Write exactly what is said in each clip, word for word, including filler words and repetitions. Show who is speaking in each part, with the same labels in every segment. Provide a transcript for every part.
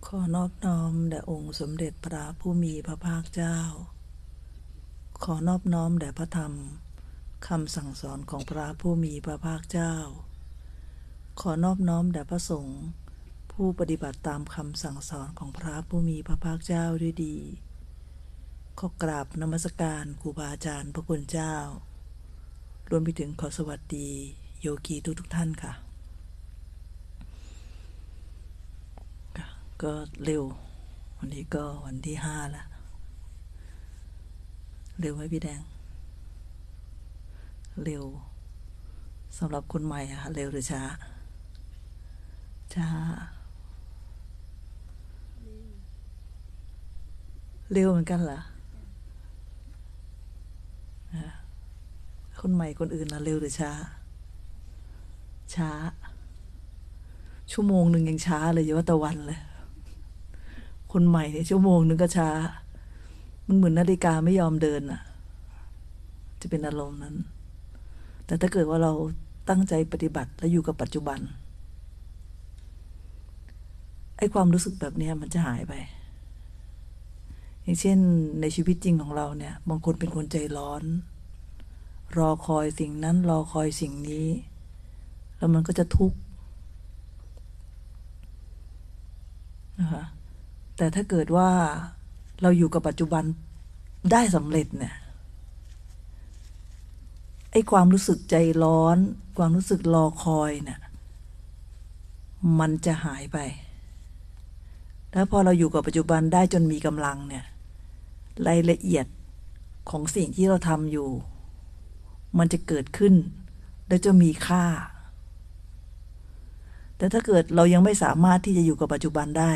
Speaker 1: ขอนอบน้อมแด่องค์สมเด็จพระผู้มีพระภาคเจ้าขอนอบน้อมแด่พระธรรมคำสั่งสอนของพระผู้มีพระภาคเจ้าขอนอบน้อมแด่พระสงฆ์ผู้ปฏิบัติตามคำสั่งสอนของพระผู้มีพระภาคเจ้าด้วยดีขอกราบนมัสการครูบาอาจารย์พระคุณเจ้ารวมไปถึงขอสวัสดีโยคีทุกทุกท่านค่ะก็เร็ววันนี้ก็วันที่ห้าแล้วเร็วไหมพี่แดงเร็วสำหรับคนใหม่อะเร็วหรือช้าช้าเร็วเหมือนกันเหรอคนใหม่คนอื่นนะเร็วหรือช้าช้าชั่วโมงหนึ่งยังช้าเลยอย่าว่าแต่วันเลยคนใหม่เนี่ยชั่วโมงนึงก็ช้ามันเหมือนนาฬิกาไม่ยอมเดินอ่ะจะเป็นอารมณ์นั้นแต่ถ้าเกิดว่าเราตั้งใจปฏิบัติและอยู่กับปัจจุบันไอ้ความรู้สึกแบบนี้มันจะหายไปอย่างเช่นในชีวิตจริงของเราเนี่ยบางคนเป็นคนใจร้อนรอคอยสิ่งนั้นรอคอยสิ่งนี้แล้วมันก็จะทุกข์นะคะแต่ถ้าเกิดว่าเราอยู่กับปัจจุบันได้สำเร็จเนี่ยไอ้ความรู้สึกใจร้อนความรู้สึกรอคอยเนี่ยมันจะหายไปแล้วพอเราอยู่กับปัจจุบันได้จนมีกำลังเนี่ยรายละเอียดของสิ่งที่เราทำอยู่มันจะเกิดขึ้นและจะมีค่าแต่ถ้าเกิดเรายังไม่สามารถที่จะอยู่กับปัจจุบันได้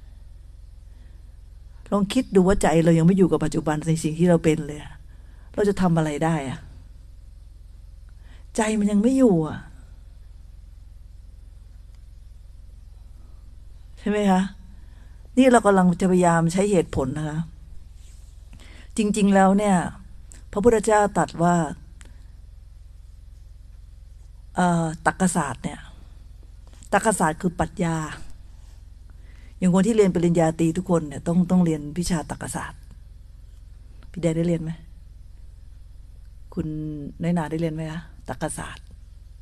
Speaker 1: ลองคิดดูว่าใจเรายังไม่อยู่กับปัจจุบันในสิ่งที่เราเป็นเลยเราจะทำอะไรได้อะใจมันยังไม่อยู่อ่ะใช่ไหมคะนี่เรากำลังจะพยายามใช้เหตุผลนะคะจริงๆแล้วเนี่ยพระพุทธเจ้าตรัสว่าตรรกศาสตร์เนี่ยตรรกศาสตร์คือปรัชญาอย่างคนที่เรียนปริญญาตรีทุกคนเนี่ยต้องต้องเรียนวิชาตรรกศาสตร์พี่แดงได้เรียนไหมคุณน้อยหนาได้เรียนไหมคะตรรกศาสตร์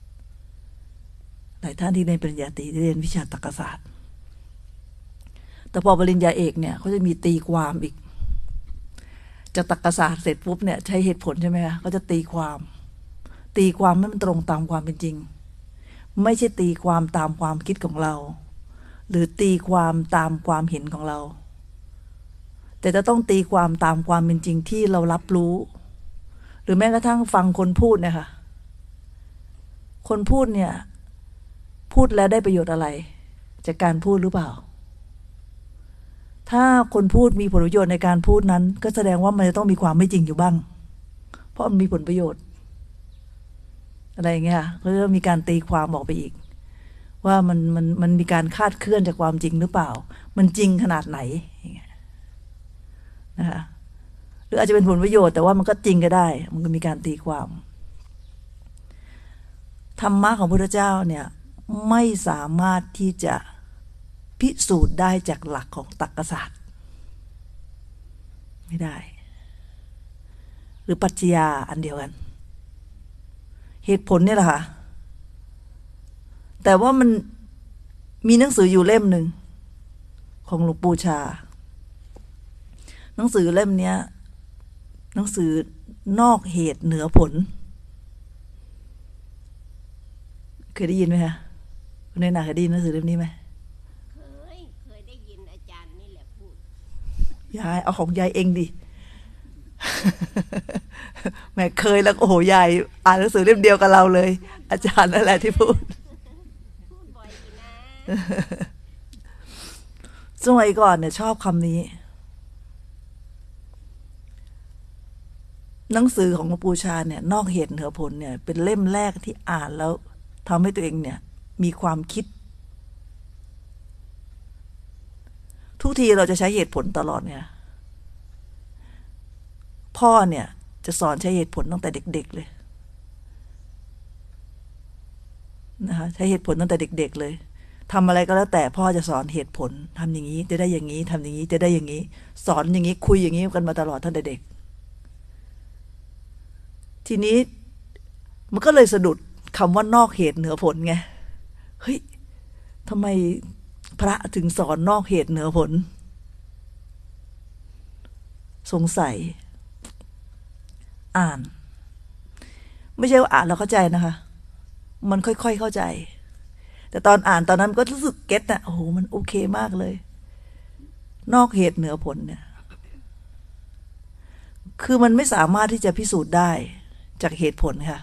Speaker 1: หลายท่านที่เรียนปริญญาตรีได้เรียนวิชาตรรกศาสตร์แต่พอปริญญาเอกเนี่ยเขาจะมีตีความอีกจากตรรกศาสตร์เสร็จปุ๊บเนี่ยใช้เหตุผลใช่ไหมคะเขาจะตีความตีความให้มันตรงตามความเป็นจริงไม่ใช่ตีความตามความคิดของเราหรือตีความตามความเห็นของเราแต่จะต้องตีความตามความเป็นจริงที่เรารับรู้หรือแม้กระทั่งฟังคนพูดเนี่ยค่ะคนพูดเนี่ยพูดแล้วได้ประโยชน์อะไรจากการพูดหรือเปล่าถ้าคนพูดมีผลประโยชน์ในการพูดนั้นก็แสดงว่ามันจะต้องมีความไม่จริงอยู่บ้างเพราะมันมีผลประโยชน์อะไรอย่างเงี้ยก็จะมีการตีความออกไปอีกว่ามันมันมันมีการคาดเคลื่อนจากความจริงหรือเปล่ามันจริงขนาดไหนนะคะหรืออาจจะเป็นผลประโยชน์แต่ว่ามันก็จริงก็ได้มันก็มีการตีความธรรมะของพระพุทธเจ้าเนี่ยไม่สามารถที่จะพิสูจน์ได้จากหลักของตรรกศาสตร์ไม่ได้หรือปรัชญาอันเดียวกันเหตุผลเนี่ยแหละค่ะแต่ว่ามันมีหนังสืออยู่เล่มหนึ่งของหลวงปู่ชาหนังสือเล่มนี้หนังสือนอกเหตุเหนือผลเคยได้ยินไหมคะคุณนายนาเคยได้ยินหนังสือเล่มนี้ไหม
Speaker 2: เคยเคยได้ยินอาจารย์นี่แหละพูด
Speaker 1: ยายเอาของยายเองดิ แม่เคยแล้วโอ้โหยายอ่านหนังสือเล่มเดียวกับเราเลยอาจารย์นั่นแหละที่พูด
Speaker 2: พูดบ่อยนะ
Speaker 1: สมัยก่อนเนี่ยชอบคำนี้หนังสือของหลวงปู่ชาเนี่ยนอกเหตุเหนือผลเนี่ยเป็นเล่มแรกที่อ่านแล้วทำให้ตัวเองเนี่ยมีความคิดทุกทีเราจะใช้เหตุผลตลอดเนี่ยพ่อเนี่ยจะสอนใช้เหตุผลตั้งแต่เด็กๆเลยนะคะใช้เหตุผลตั้งแต่เด็กๆเลยทำอะไรก็แล้วแต่พ่อจะสอนเหตุผลทำอย่างนี้จะได้อย่างนี้ทำอย่างนี้จะได้อย่างนี้สอนอย่างนี้คุยอย่างนี้กันมาตลอดตั้งแต่เด็กทีนี้มันก็เลยสะดุดคำว่านอกเหตุเหนือผลไงเฮ้ยทำไมพระถึงสอนนอกเหตุเหนือผลสงสัยอ่านไม่ใช่ว่าอ่านแล้วเข้าใจนะคะมันค่อยๆเข้าใจแต่ตอนอ่านตอนนั้นก็รู้สึกเก็ตนะโอ้โหมันโอเคมากเลยนอกเหตุเหนือผลเนี่ยคือมันไม่สามารถที่จะพิสูจน์ได้จากเหตุผลค่ะ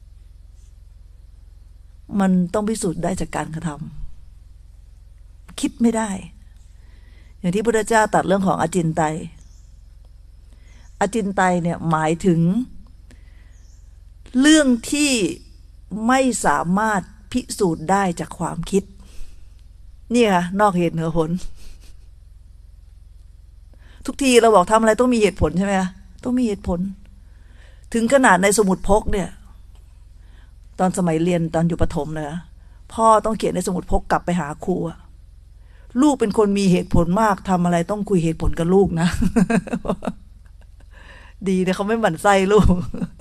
Speaker 1: มันต้องพิสูจน์ได้จากการกระทำคิดไม่ได้อย่างที่พระพุทธเจ้าตรัสเรื่องของอจินไตยอจินไตยเนี่ยหมายถึงเรื่องที่ไม่สามารถพิสูจน์ได้จากความคิดนี่ค่ะนอกเหตุเหนือผลทุกทีเราบอกทำอะไรต้องมีเหตุผลใช่ไหมคะต้องมีเหตุผลถึงขนาดในสมุดพกเนี่ยตอนสมัยเรียนตอนอยู่ประถมนะพ่อต้องเขียนในสมุดพกกลับไปหาครูลูกเป็นคนมีเหตุผลมากทำอะไรต้องคุยเหตุผลกับลูกนะ ดีนะเขาไม่หมั่นไส้ลูก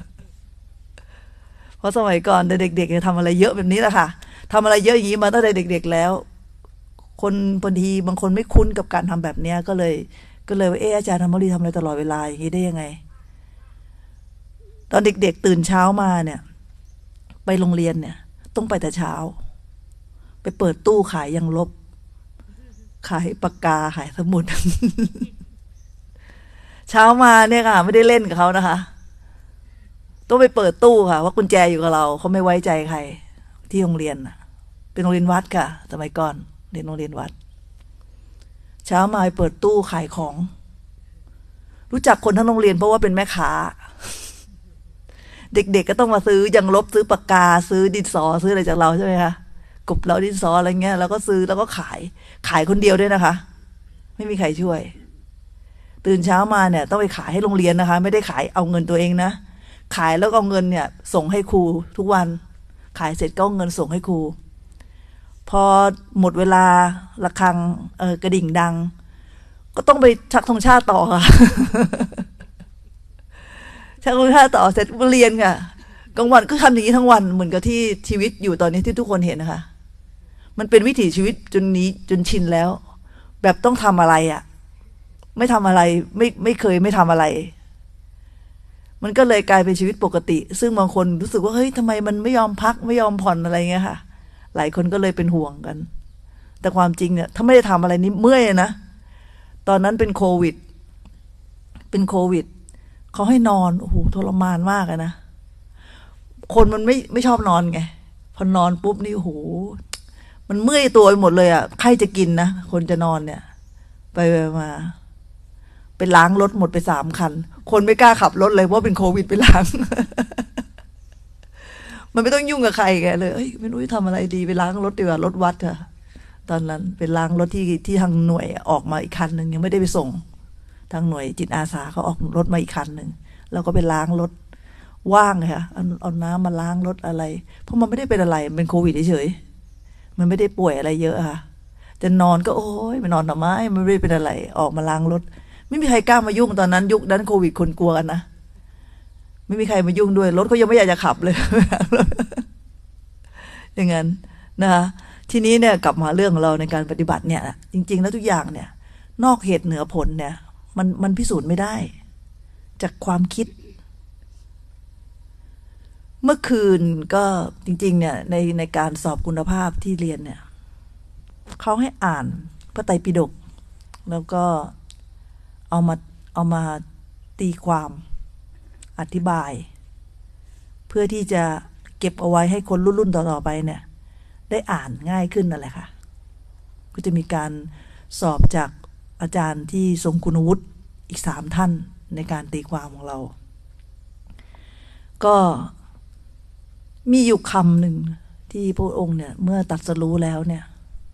Speaker 1: เพราะสมัยก่อนเด็กๆทำอะไรเยอะแบบนี้แหละค่ะทำอะไรเยอะอย่างนี้มาตั้งแต่เด็กๆแล้วคนบางทีบางคนไม่คุ้นกับการทำแบบนี้ก็เลยก็เลยว่าเอออาจารย์ธรรมรีทำอะไรตลอดเวลาอย่างนี้ได้ยังไงตอนเด็กๆตื่นเช้ามาเนี่ยไปโรงเรียนเนี่ยต้องไปแต่เช้าไปเปิดตู้ขายยังลบขายปากกาขายสมุด เช้ามาเนี่ยค่ะไม่ได้เล่นกับเขานะคะต้องไปเปิดตู้ค่ะว่ากุญแจอยู่กับเราเขาไม่ไว้ใจใครที่โรงเรียนเป็นโรงเรียนวัดค่ะสมัยก่อนเรียนโรงเรียนวัดเช้ามาไปเปิดตู้ขายของรู้จักคนทั้งโรงเรียนเพราะว่าเป็นแม่ค้าเด็กๆก็ต้องมาซื้อยังลบซื้อปากกาซื้อดินสอซื้ออะไรจากเราใช่ไหมคะกบเราดินสออะไรเงี้ยแล้วก็ซื้อแล้วก็ขายขายคนเดียวด้วยนะคะไม่มีใครช่วยตื่นเช้ามาเนี่ยต้องไปขายให้โรงเรียนนะคะไม่ได้ขายเอาเงินตัวเองนะขายแล้วก็เอาเงินเนี่ยส่งให้ครูทุกวันขายเสร็จก็เอาเงินส่งให้ครูพอหมดเวลาระฆังเออกระดิ่งดังก็ต้องไปชักธงชาติต่อค่ะ ชักธงชาติต่อเสร็จเรียนค่ะกลางวันก็ทำอย่างนี้ทั้งวันเหมือนกับที่ชีวิตอยู่ตอนนี้ที่ทุกคนเห็นนะคะมันเป็นวิถีชีวิตจนนี้จนชินแล้วแบบต้องทำอะไรอ่ะไม่ทำอะไรไม่ไม่เคยไม่ทำอะไรมันก็เลยกลายเป็นชีวิตปกติซึ่งบางคนรู้สึกว่าเฮ้ยทำไมมันไม่ยอมพักไม่ยอมผ่อนอะไรเงี้ยค่ะหลายคนก็เลยเป็นห่วงกันแต่ความจริงเนี่ยถ้าไม่ได้ทำอะไรนี้เมื่อยนะตอนนั้นเป็นโควิดเป็นโควิดเขาให้นอนโอ้โหทรมานมากนะคนมันไม่ไม่ชอบนอนไงพอนอนปุ๊บนี่โอ้โหมันเมื่อยตัวไปหมดเลยอ่ะใครจะกินนะคนจะนอนเนี่ยไปมาไปล้างรถหมดไปสามคันคนไม่กล้าขับรถเลยเพราะเป็นโควิดไปล้าง มันไม่ต้องยุ่งกับใครแกเลยเอ้ยไม่รู้จะทำอะไรดีไปล้างรถดีกว่ารถวัดค่ะตอนนั้นไปล้างรถที่ที่ทางหน่วยออกมาอีกคันหนึ่งยังไม่ได้ไปส่งทางหน่วยจิตอาสาเขาออกรถมาอีกคันหนึ่งแล้วก็ไปล้างรถว่างค่ะเอาเอาน้ำมาล้างรถอะไรเพราะมันไม่ได้เป็นอะไรมันเป็นโควิดเฉยๆมันไม่ได้ป่วยอะไรเยอะค่ะจะนอนก็โอ้ยไปนอนทำไมมันไม่ได้เป็นอะไรออกมาล้างรถไม่มีใครกล้ามายุ่งตอนนั้นยุคนั้นโควิดคนกลัวกันนะไม่มีใครมายุ่งด้วยรถเขายังไม่อยากจะขับเลย อย่างนั้นนะคะทีนี้เนี่ยกลับมาเรื่องของเราในการปฏิบัติเนี่ยจริงๆแล้วทุกอย่างเนี่ยนอกเหตุเหนือผลเนี่ยมันมันพิสูจน์ไม่ได้จากความคิดเมื่อคืนก็จริงๆเนี่ยในในการสอบคุณภาพที่เรียนเนี่ยเขาให้อ่านพระไตรปิฎกแล้วก็เอามาเอามาตีความอธิบายเพื่อที่จะเก็บเอาไว้ให้คนรุ่นๆต่อๆไปเนี่ยได้อ่านง่ายขึ้นนั่นแหละค่ะก็จะมีการสอบจากอาจารย์ที่ทรงคุณวุฒิอีกสามท่านในการตีความของเราก็มีอยู่คำหนึ่งที่พระองค์เนี่ยเมื่อตรัสรู้แล้วเนี่ย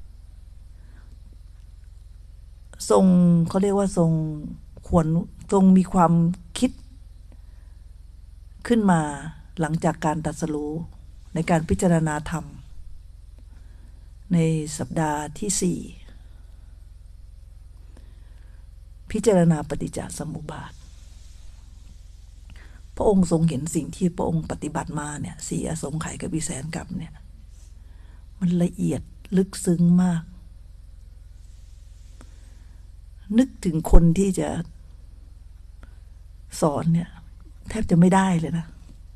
Speaker 1: ทรงเขาเรียกว่าทรงควรทรงมีความคิดขึ้นมาหลังจากการตรัสรู้ในการพิจารณาธรรมในสัปดาห์ที่สี่พิจารณาปฏิจจสมุปบาทพระองค์ทรงเห็นสิ่งที่พระองค์ปฏิบัติมาเนี่ยสี่อสงไขยกับอีแสนกับเนี่ยมันละเอียดลึกซึ้งมากนึกถึงคนที่จะสอนเนี่ยแทบจะไม่ได้เลยนะ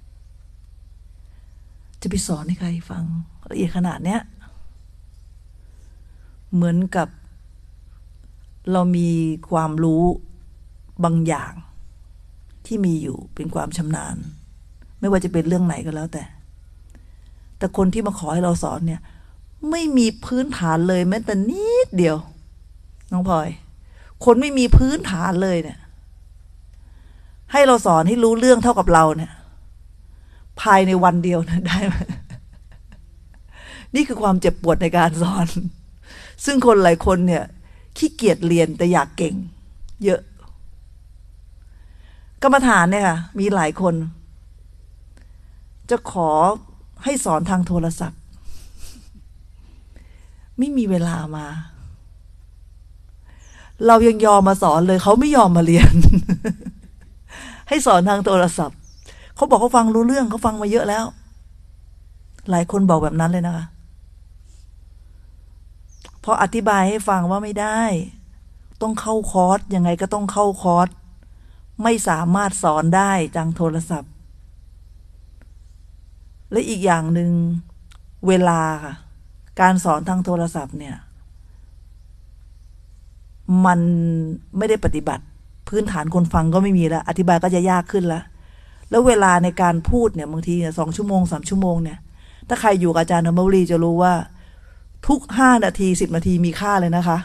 Speaker 1: จะไปสอนให้ใครฟังละเอียดขนาดเนี้ยเหมือนกับเรามีความรู้บางอย่างที่มีอยู่เป็นความชำนาญไม่ว่าจะเป็นเรื่องไหนก็แล้วแต่แต่คนที่มาขอให้เราสอนเนี่ยไม่มีพื้นฐานเลยแม้แต่นิดเดียวน้องพลอยคนไม่มีพื้นฐานเลยเนี่ยให้เราสอนให้รู้เรื่องเท่ากับเราเนี่ยภายในวันเดียวนะได้ไหมนี่คือความเจ็บปวดในการสอนซึ่งคนหลายคนเนี่ยขี้เกียจเรียนแต่อยากเก่งเยอะกรรมฐานเนี่ยค่ะมีหลายคนจะขอให้สอนทางโทรศัพท์ไม่มีเวลามาเรายังยอมมาสอนเลยเขาไม่ยอมมาเรียน ให้สอนทางโทรศัพท์เขาบอกเขาฟังรู้เรื่องเขาฟังมาเยอะแล้วหลายคนบอกแบบนั้นเลยนะคะพออธิบายให้ฟังว่าไม่ได้ต้องเข้าคอร์สยังไงก็ต้องเข้าคอร์สไม่สามารถสอนได้ทางโทรศัพท์และอีกอย่างหนึ่งเวลาค่ะการสอนทางโทรศัพท์เนี่ยมันไม่ได้ปฏิบัติพื้นฐานคนฟังก็ไม่มีแล้วอธิบายก็จะยากขึ้นแล้วแล้วเวลาในการพูดเนี่ยบางทีเนี่ยสองชั่วโมงสามชั่วโมงเนี่ยถ้าใครอยู่กับอาจารย์ธรรมวรีจะรู้ว่าทุกห้านาทีสิบนาทีมีค่าเลยนะคะ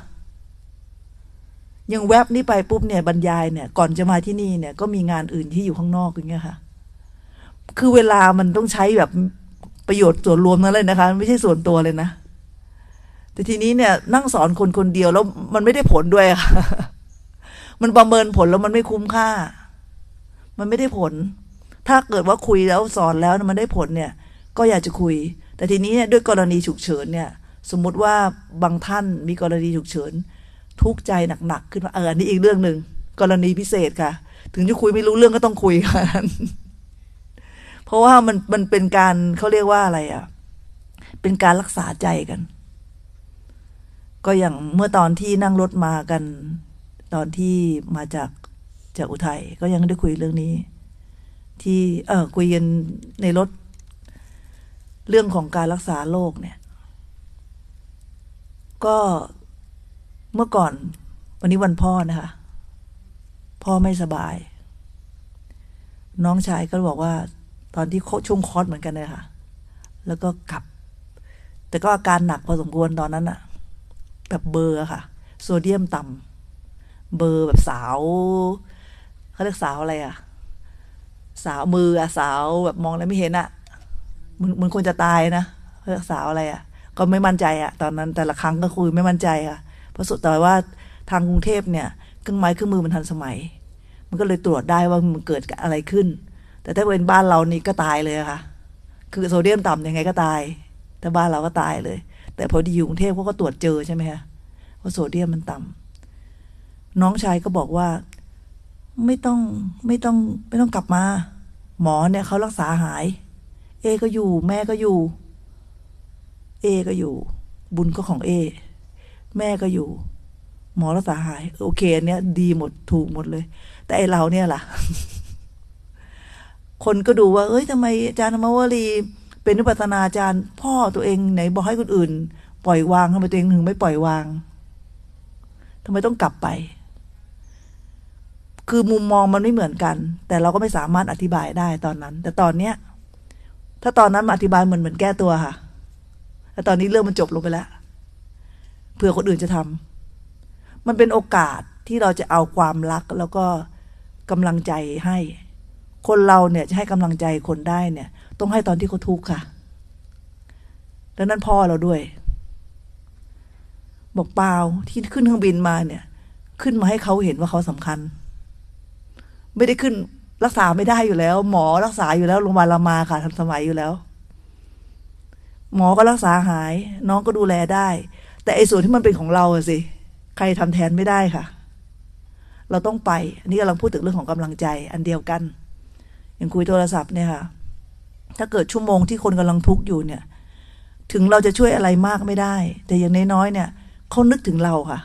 Speaker 1: ยังแวบนี้ไปปุ๊บเนี่ยบรรยายเนี่ยก่อนจะมาที่นี่เนี่ยก็มีงานอื่นที่อยู่ข้างนอกอย่างเงี้ยค่ะคือเวลามันต้องใช้แบบประโยชน์ส่วนรวมนั่นเลยนะคะไม่ใช่ส่วนตัวเลยนะแต่ทีนี้เนี่ยนั่งสอนคนคนเดียวแล้วมันไม่ได้ผลด้วยค่ะมันประเมินผลแล้วมันไม่คุ้มค่ามันไม่ได้ผลถ้าเกิดว่าคุยแล้วสอนแล้วมันได้ผลเนี่ยก็อยากจะคุยแต่ทีนี้ด้วยกรณีฉุกเฉินเนี่ยสมมุติว่าบางท่านมีกรณีฉุกเฉินทุกข์ใจหนักๆขึ้นมาเอออันนี้อีกเรื่องหนึ่งกรณีพิเศษค่ะถึงจะคุยไม่รู้เรื่องก็ต้องคุยค่ะเพราะว่ามันมันเป็นการเขาเรียกว่าอะไรอ่ะเป็นการรักษาใจกันก็อย่างเมื่อตอนที่นั่งรถมากันตอนที่มาจากจากอุทัยก็ยังได้คุยเรื่องนี้ที่เออคุยกันในรถเรื่องของการรักษาโรคเนี่ยก็เมื่อก่อนวันนี้วันพ่อนะคะพ่อไม่สบายน้องชายก็บอกว่าตอนที่ช่วงคอร์สเหมือนกันเลยค่ะแล้วก็กลับแต่ก็อาการหนักพอสมควรตอนนั้นอะแบบเบอร์ค่ะโซเดียมต่ำเบอร์แบบสาวเขาเรียกสาวอะไรอะสาวมืออะสาวแบบมองแล้วไม่เห็นอะมันมันควรจะตายนะเรียกสาวอะไรอะก็ไม่มั่นใจอะตอนนั้นแต่ละครั้งก็คุยไม่มั่นใจค่ะเพราะสุดแต่ว่าทางกรุงเทพเนี่ยเครื่องไม้เครื่องมือมันทันสมัยมันก็เลยตรวจได้ว่ามันเกิดอะไรขึ้นแต่ถ้าเป็นบ้านเรานี่ก็ตายเลยค่ะคือโซเดียมต่ำยังไงก็ตายแต่บ้านเราก็ตายเลยแต่พอดีอยู่กรุงเทพเขาก็ตรวจเจอใช่ไหมคะว่าโซเดียมมันต่ำน้องชายก็บอกว่าไม่ต้องไม่ต้องไม่ต้องกลับมาหมอเนี่ยเขารักษาหายเอก็อยู่แม่ก็อยู่เอก็อยู่บุญก็ของเอแม่ก็อยู่หมอรักษาหายโอเคอันเนี้ยดีหมดถูกหมดเลยแต่ไอเราเนี่ยล่ะ คนก็ดูว่าเอ้ยทำไมอาจารย์ธรรมวรีเป็นวิปัสสนาอาจารย์พ่อตัวเองไหนบอกให้คนอื่นปล่อยวางทำไมตัวเองถึงไม่ปล่อยวางทำไมต้องกลับไปคือมุมมองมันไม่เหมือนกันแต่เราก็ไม่สามารถอธิบายได้ตอนนั้นแต่ตอนเนี้ยถ้าตอนนั้นมาอธิบายเหมือนเหมือนแก้ตัวค่ะแต่ตอนนี้เรื่องมันจบลงไปแล้วเผื่อคนอื่นจะทำมันเป็นโอกาสที่เราจะเอาความรักแล้วก็กำลังใจให้คนเราเนี่ยจะให้กำลังใจคนได้เนี่ยต้องให้ตอนที่เขาทุกข์ค่ะดังนั้นพ่อเราด้วยบอกเปล่าที่ขึ้นเครื่องบินมาเนี่ยขึ้นมาให้เขาเห็นว่าเขาสำคัญไม่ได้ขึ้นรักษาไม่ได้อยู่แล้วหมอรักษาอยู่แล้วโรงพยาบาลรามาค่ะทันสมัยอยู่แล้วหมอก็รักษาหายน้องก็ดูแลได้แต่ไอ้ส่วนที่มันเป็นของเราสิใครทำแทนไม่ได้ค่ะเราต้องไปอันนี้กำลังพูดถึงเรื่องของกำลังใจอันเดียวกันอย่างคุยโทรศัพท์เนี่ยค่ะถ้าเกิดชั่วโมงที่คนกำลังทุกข์อยู่เนี่ยถึงเราจะช่วยอะไรมากไม่ได้แต่อย่างน้อยๆเนี่ยเขานึกถึงเราค่ะ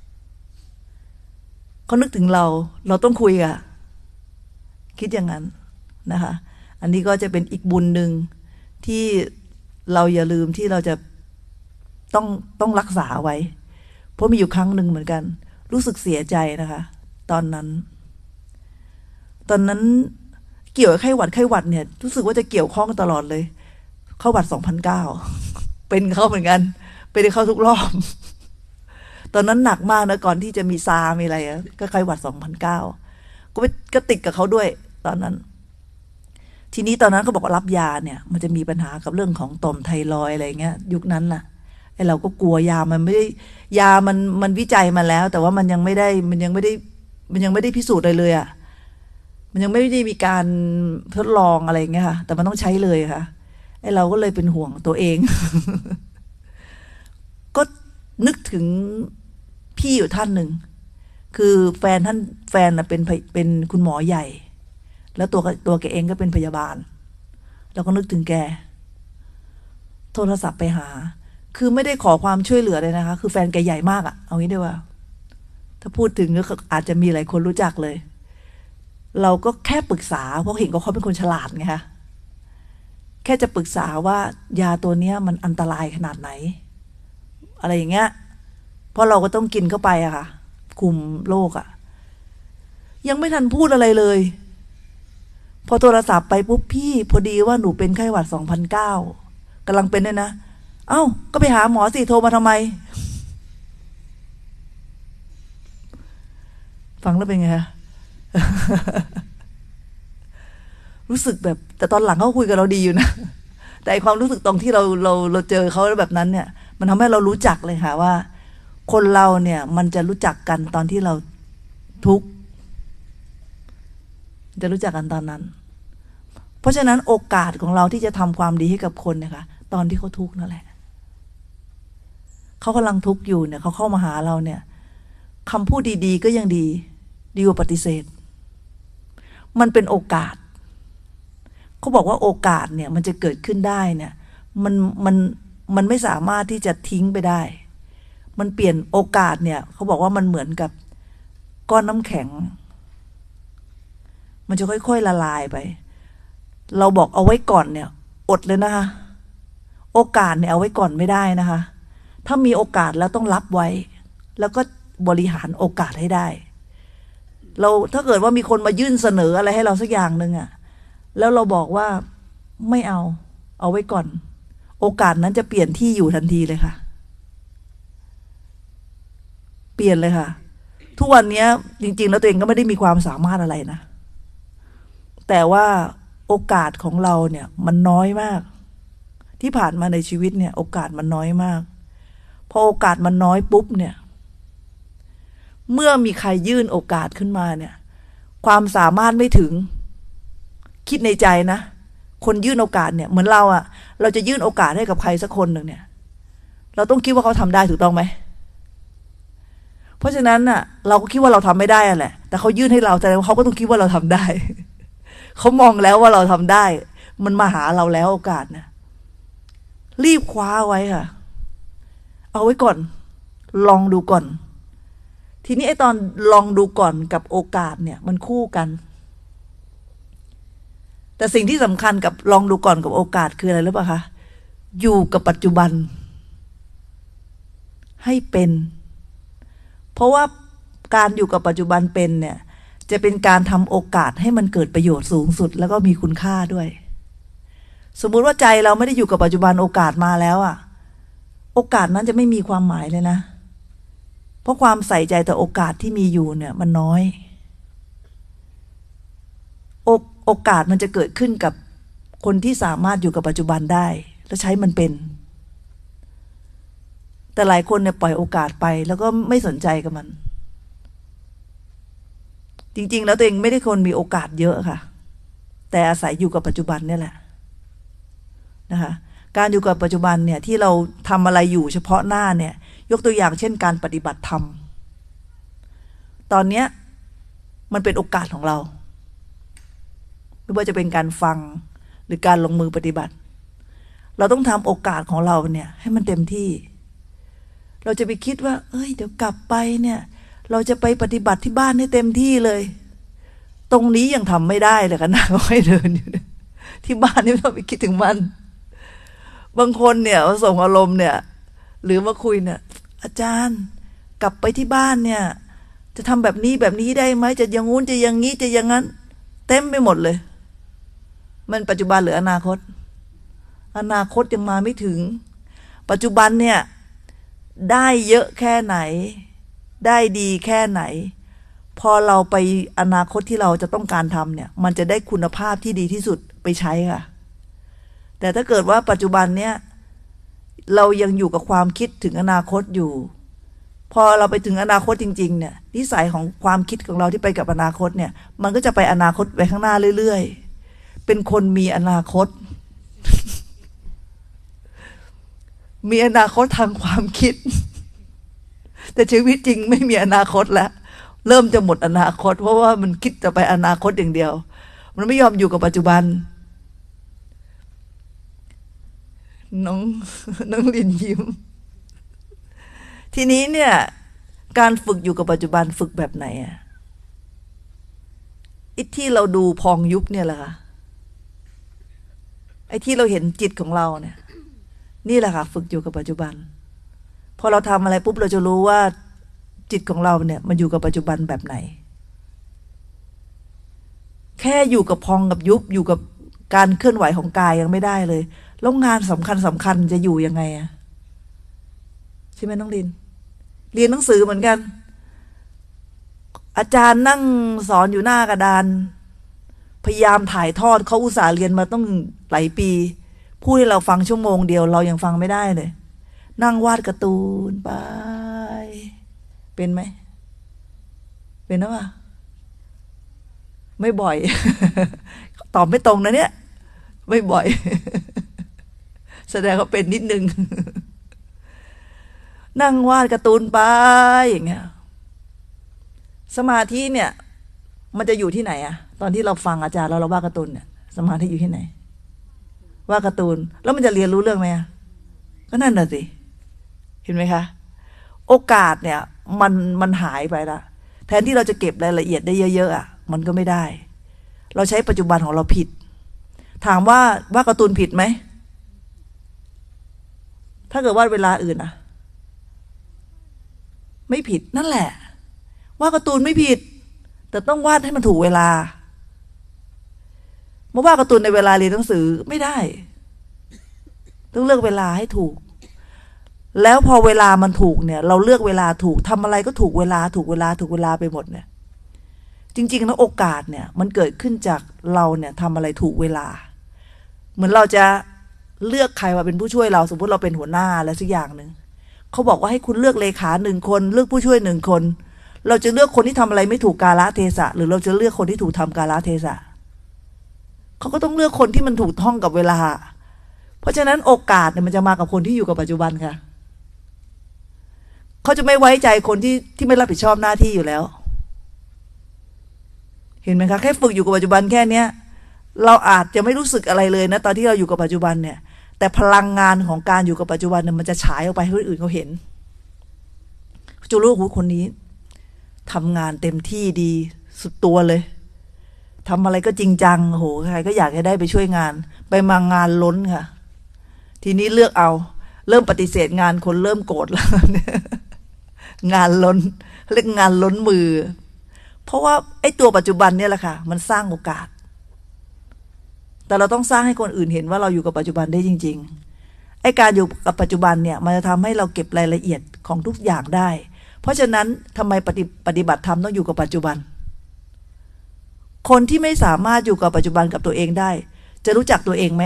Speaker 1: เขานึกถึงเราเราต้องคุยอะคิดอย่างนั้นนะคะอันนี้ก็จะเป็นอีกบุญหนึ่งที่เราอย่าลืมที่เราจะต้องต้องรักษาไว้เพราะมีอยู่ครั้งหนึ่งเหมือนกันรู้สึกเสียใจนะคะตอนนั้นตอนนั้นเกี่ยวกับไข้หวัดไข้หวัดเนี่ยรู้สึกว่าจะเกี่ยวข้องตลอดเลยเข้าหวัดสองพันเก้าเป็นเข้าเหมือนกันเป็นเข้าทุกรอบตอนนั้นหนักมากนะก่อนที่จะมีซามีอะไรอะก็ไข้หวัดสองพันเก้าก็ไปก็ติดกับเขาด้วยตอนนั้นทีนี้ตอนนั้นเขาบอกว่ารับยาเนี่ยมันจะมีปัญหากับเรื่องของต่อมไทรอยด์อะไรเงี้ยยุคนั้นน่ะไอเราก็กลัวยามันไม่ได้ยามันมันวิจัยมาแล้วแต่ว่ามันยังไม่ได้มันยังไม่ได้มันยังไม่ได้พิสูจน์อะไรเลยอ่ะมันยังไม่ได้มีการทดลองอะไรเงี้ยค่ะแต่มันต้องใช้เลยค่ะไอเราก็เลยเป็นห่วงตัวเอง ก็นึกถึงพี่อยู่ท่านหนึ่งคือแฟนท่านแฟนน่ะเป็นเป็นคุณหมอใหญ่แล้วตัวตัวแกเองก็เป็นพยาบาลเราก็นึกถึงแกโทรศัพท์ไปหาคือไม่ได้ขอความช่วยเหลือเลยนะคะคือแฟนแกใหญ่มากอะเอางี้ได้ว่าถ้าพูดถึงก็อาจจะมีหลายคนรู้จักเลยเราก็แค่ปรึกษาเพราะเห็นว่าเขาเป็นคนฉลาดไงคะแค่จะปรึกษาว่ายาตัวเนี้ยมันอันตรายขนาดไหนอะไรอย่างเงี้ยเพราะเราก็ต้องกินเข้าไปอะค่ะคุมโรคอะยังไม่ทันพูดอะไรเลยพอโทรศัพท์ไปปุ๊บพี่พอดีว่าหนูเป็นไข้หวัดสองพันเก้ากำลังเป็นด้วยนะเอ้าก็ไปหาหมอสิโทรมาทำไมฟังแล้วเป็นไงคะ รู้สึกแบบแต่ตอนหลังเขาคุยกับเราดีอยู่นะแต่ความรู้สึกตรงที่เราเราเราเจอเขาแบบนั้นเนี่ยมันทำให้เรารู้จักเลยค่ะว่าคนเราเนี่ยมันจะรู้จักกันตอนที่เราทุกข์จะรู้จักกันตอนนั้นเพราะฉะนั้นโอกาสของเราที่จะทำความดีให้กับคนเนี่ยค่ะตอนที่เขาทุกข์นั่นแหละเขากำลังทุกข์อยู่เนี่ยเขาเข้ามาหาเราเนี่ยคำพูดดีๆก็ยังดีดีกว่าปฏิเสธมันเป็นโอกาสเขาบอกว่าโอกาสเนี่ยมันจะเกิดขึ้นได้เนี่ยมันมันมันไม่สามารถที่จะทิ้งไปได้มันเปลี่ยนโอกาสเนี่ยเขาบอกว่ามันเหมือนกับก้อนน้ำแข็งมันจะค่อยๆละลายไปเราบอกเอาไว้ก่อนเนี่ยอดเลยนะคะโอกาสเนี่ยเอาไว้ก่อนไม่ได้นะคะถ้ามีโอกาสแล้วต้องรับไว้แล้วก็บริหารโอกาสให้ได้เราถ้าเกิดว่ามีคนมายื่นเสนออะไรให้เราสักอย่างหนึ่งอะแล้วเราบอกว่าไม่เอาเอาไว้ก่อนโอกาสนั้นจะเปลี่ยนที่อยู่ทันทีเลยค่ะเปลี่ยนเลยค่ะทุกวันนี้จริงๆแล้วตัวเองก็ไม่ได้มีความสามารถอะไรนะแต่ว่าโอกาสของเราเนี่ยมันน้อยมากที่ผ่านมาในชีวิตเนี่ยโอกาสมันน้อยมากพอโอกาสมันน้อยปุ๊บเนี่ยเมื่อมีใครยื่นโอกาสขึ้นมาเนี่ยความสามารถไม่ถึงคิดในใจนะคนยื่นโอกาสเนี่ยเหมือนเราอะเราจะยื่นโอกาสให้กับใครสักคนหนึ่งเนี่ยเราต้องคิดว่าเขาทำได้ถูกต้องไหมเพราะฉะนั้นน่ะเราก็คิดว่าเราทำไม่ได้อะแหละแต่เขายื่นให้เราแต่เขาก็ต้องคิดว่าเราทำได้เขามองแล้วว่าเราทำได้มันมาหาเราแล้วโอกาสนะรีบคว้าไว้ค่ะเอาไว้ก่อนลองดูก่อนทีนี้ไอ้ตอนลองดูก่อนกับโอกาสเนี่ยมันคู่กันแต่สิ่งที่สำคัญกับลองดูก่อนกับโอกาสคืออะไรรู้ป่ะคะอยู่กับปัจจุบันให้เป็นเพราะว่าการอยู่กับปัจจุบันเป็นเนี่ยจะเป็นการทำโอกาสให้มันเกิดประโยชน์สูงสุดแล้วก็มีคุณค่าด้วยสมมุติว่าใจเราไม่ได้อยู่กับปัจจุบันโอกาสมาแล้วอะโอกาสนั้นจะไม่มีความหมายเลยนะเพราะความใส่ใจต่อโอกาสที่มีอยู่เนี่ยมันน้อยโอโอกาสมันจะเกิดขึ้นกับคนที่สามารถอยู่กับปัจจุบันได้และใช้มันเป็นแต่หลายคนเนี่ยปล่อยโอกาสไปแล้วก็ไม่สนใจกับมันจริงๆแล้วตัวเองไม่ได้คนมีโอกาสเยอะค่ะแต่อาศัยอยู่กับปัจจุบันนี่แหละนะคะการอยู่กับปัจจุบันเนี่ยที่เราทำอะไรอยู่เฉพาะหน้าเนี่ยยกตัวอย่างเช่นการปฏิบัติธรรมตอนเนี้ยมันเป็นโอกาสของเราไม่ว่าจะเป็นการฟังหรือการลงมือปฏิบัติเราต้องทำโอกาสของเราเนี่ยให้มันเต็มที่เราจะไปคิดว่าเอ้ยเดี๋ยวกลับไปเนี่ยเราจะไปปฏิบัติที่บ้านให้เต็มที่เลยตรงนี้ยังทำไม่ได้เลยกันนะไม่เดินอยู่ที่บ้านนี่เราไปคิดถึงมันบางคนเนี่ยส่งอารมณ์เนี่ยหรือมาคุยเนี่ยอาจารย์กลับไปที่บ้านเนี่ยจะทำแบบนี้แบบนี้ได้ไหมจะอย่างงู้นจะอย่างนี้จะอย่างนั้นเต็มไปหมดเลยมันปัจจุบันหรืออนาคตอนาคตยังมาไม่ถึงปัจจุบันเนี่ยได้เยอะแค่ไหนได้ดีแค่ไหนพอเราไปอนาคตที่เราจะต้องการทำเนี่ยมันจะได้คุณภาพที่ดีที่สุดไปใช้ค่ะแต่ถ้าเกิดว่าปัจจุบันเนี่ยเรายังอยู่กับความคิดถึงอนาคตอยู่พอเราไปถึงอนาคตจริงๆเนี่ยนิสัยของความคิดของเราที่ไปกับอนาคตเนี่ยมันก็จะไปอนาคตไปข้างหน้าเรื่อยๆเป็นคนมีอนาคต มีอนาคตทางความคิดแต่ชีวิตจริงไม่มีอนาคตแล้วเริ่มจะหมดอนาคตเพราะว่ามันคิดจะไปอนาคตอย่างเดียวมันไม่ยอมอยู่กับปัจจุบันน้องน้องลินยิ้มทีนี้เนี่ยการฝึกอยู่กับปัจจุบันฝึกแบบไหนอ่ะไอ้ที่เราดูพองยุบเนี่ยแหละค่ะไอ้ที่เราเห็นจิตของเราเนี่ยนี่แหละค่ะฝึกอยู่กับปัจจุบันพอเราทำอะไรปุ๊บเราจะรู้ว่าจิตของเราเนี่ยมันอยู่กับปัจจุบันแบบไหนแค่อยู่กับพองกับยุบอยู่กับการเคลื่อนไหวของกายยังไม่ได้เลยแล้วงานสำคัญสำคัญจะอยู่ยังไงอะใช่ไหมน้องลินเรียนหนังสือเหมือนกันอาจารย์นั่งสอนอยู่หน้ากระดานพยายามถ่ายทอดเขาอุตส่าห์เรียนมาต้องหลายปีพูดให้เราฟังชั่วโมงเดียวเรายังฟังไม่ได้เลยนั่งวาดการ์ตูนไปเป็นไหมเป็นหรือเปล่าไม่บ่อย ตอบไม่ตรงนะเนี่ยไม่บ่อย แสดงว่าเป็นนิดนึง นั่งวาดการ์ตูนไปอย่างเงี้ยสมาธิเนี่ยมันจะอยู่ที่ไหนอะตอนที่เราฟังอาจารย์แล้วเราวาดการ์ตูนเนี่ยสมาธิอยู่ที่ไหนวาดการ์ตูนแล้วมันจะเรียนรู้เรื่องไหมอะก็นั่นน่ะสิเห็นไหมคะโอกาสเนี่ยมันมันหายไปละแทนที่เราจะเก็บรายละเอียดได้เยอะๆอ่ะมันก็ไม่ได้เราใช้ปัจจุบันของเราผิดถามว่าวาดการ์ตูนผิดไหมถ้าเกิดวาดเวลาอื่นอ่ะไม่ผิดนั่นแหละวาดการ์ตูนไม่ผิดแต่ต้องวาดให้มันถูกเวลามาวาดการ์ตูนในเวลาเรียนหนังสือไม่ได้ต้องเลือกเวลาให้ถูกแล้วพอเวลามันถูกเนี่ยเราเลือกเวลาถูกทำอะไรก็ถูกเวลาถูกเวลาถูกเวลาไปหมดเนี่ยจริงๆแล้วโอกาสเนี่ยมันเกิดขึ้นจากเราเนี่ยทำอะไรถูกเวลาเหมือนเราจะเลือกใครมาเป็นผู้ช่วยเราสมมติเราเป็นหัวหน้าอะไรสักอย่างหนึ่งเขาบอกว่าให้คุณเลือกเลขาหนึ่งคนเลือกผู้ช่วยหนึ่งคนเราจะเลือกคนที่ทำอะไรไม่ถูกกาลเทศะหรือเราจะเลือกคนที่ถูกทำกาลเทศะเขาก็ต้องเลือกคนที่มันถูกท่องกับเวลาเพราะฉะนั้นโอกาสเนี่ยมันจะมากับคนที่อยู่กับปัจจุบันค่ะเขาจะไม่ไว้ใจคนที่ที่ไม่รับผิดชอบหน้าที่อยู่แล้วเห็นไหมคะแค่ฝึกอยู่กับปัจจุบันแค่เนี้ยเราอาจจะไม่รู้สึกอะไรเลยนะตอนที่เราอยู่กับปัจจุบันเนี่ยแต่พลังงานของการอยู่กับปัจจุบันเนี่ยมันจะฉายออกไปให้คนอื่นเขาเห็นจะรู้ว่าคนนี้ทำงานเต็มที่ดีสุดตัวเลยทำอะไรก็จริงจังโหใครก็อยากจะได้ไปช่วยงานไปมางานล้นค่ะทีนี้เลือกเอาเริ่มปฏิเสธงานคนเริ่มโกรธแล้วเนี่ยงานล้นเรียกงานล้นมือเพราะว่าไอ้ตัวปัจจุบันเนี่ยแหละค่ะมันสร้างโอกาสแต่เราต้องสร้างให้คนอื่นเห็นว่าเราอยู่กับปัจจุบันได้จริงๆไอ้การอยู่กับปัจจุบันเนี่ยมันจะทำให้เราเก็บรายละเอียดของทุกอย่างได้เพราะฉะนั้นทำไมปฏิปฏิบัติธรรมต้องอยู่กับปัจจุบันคนที่ไม่สามารถอยู่กับปัจจุบันกับตัวเองได้จะรู้จักตัวเองไหม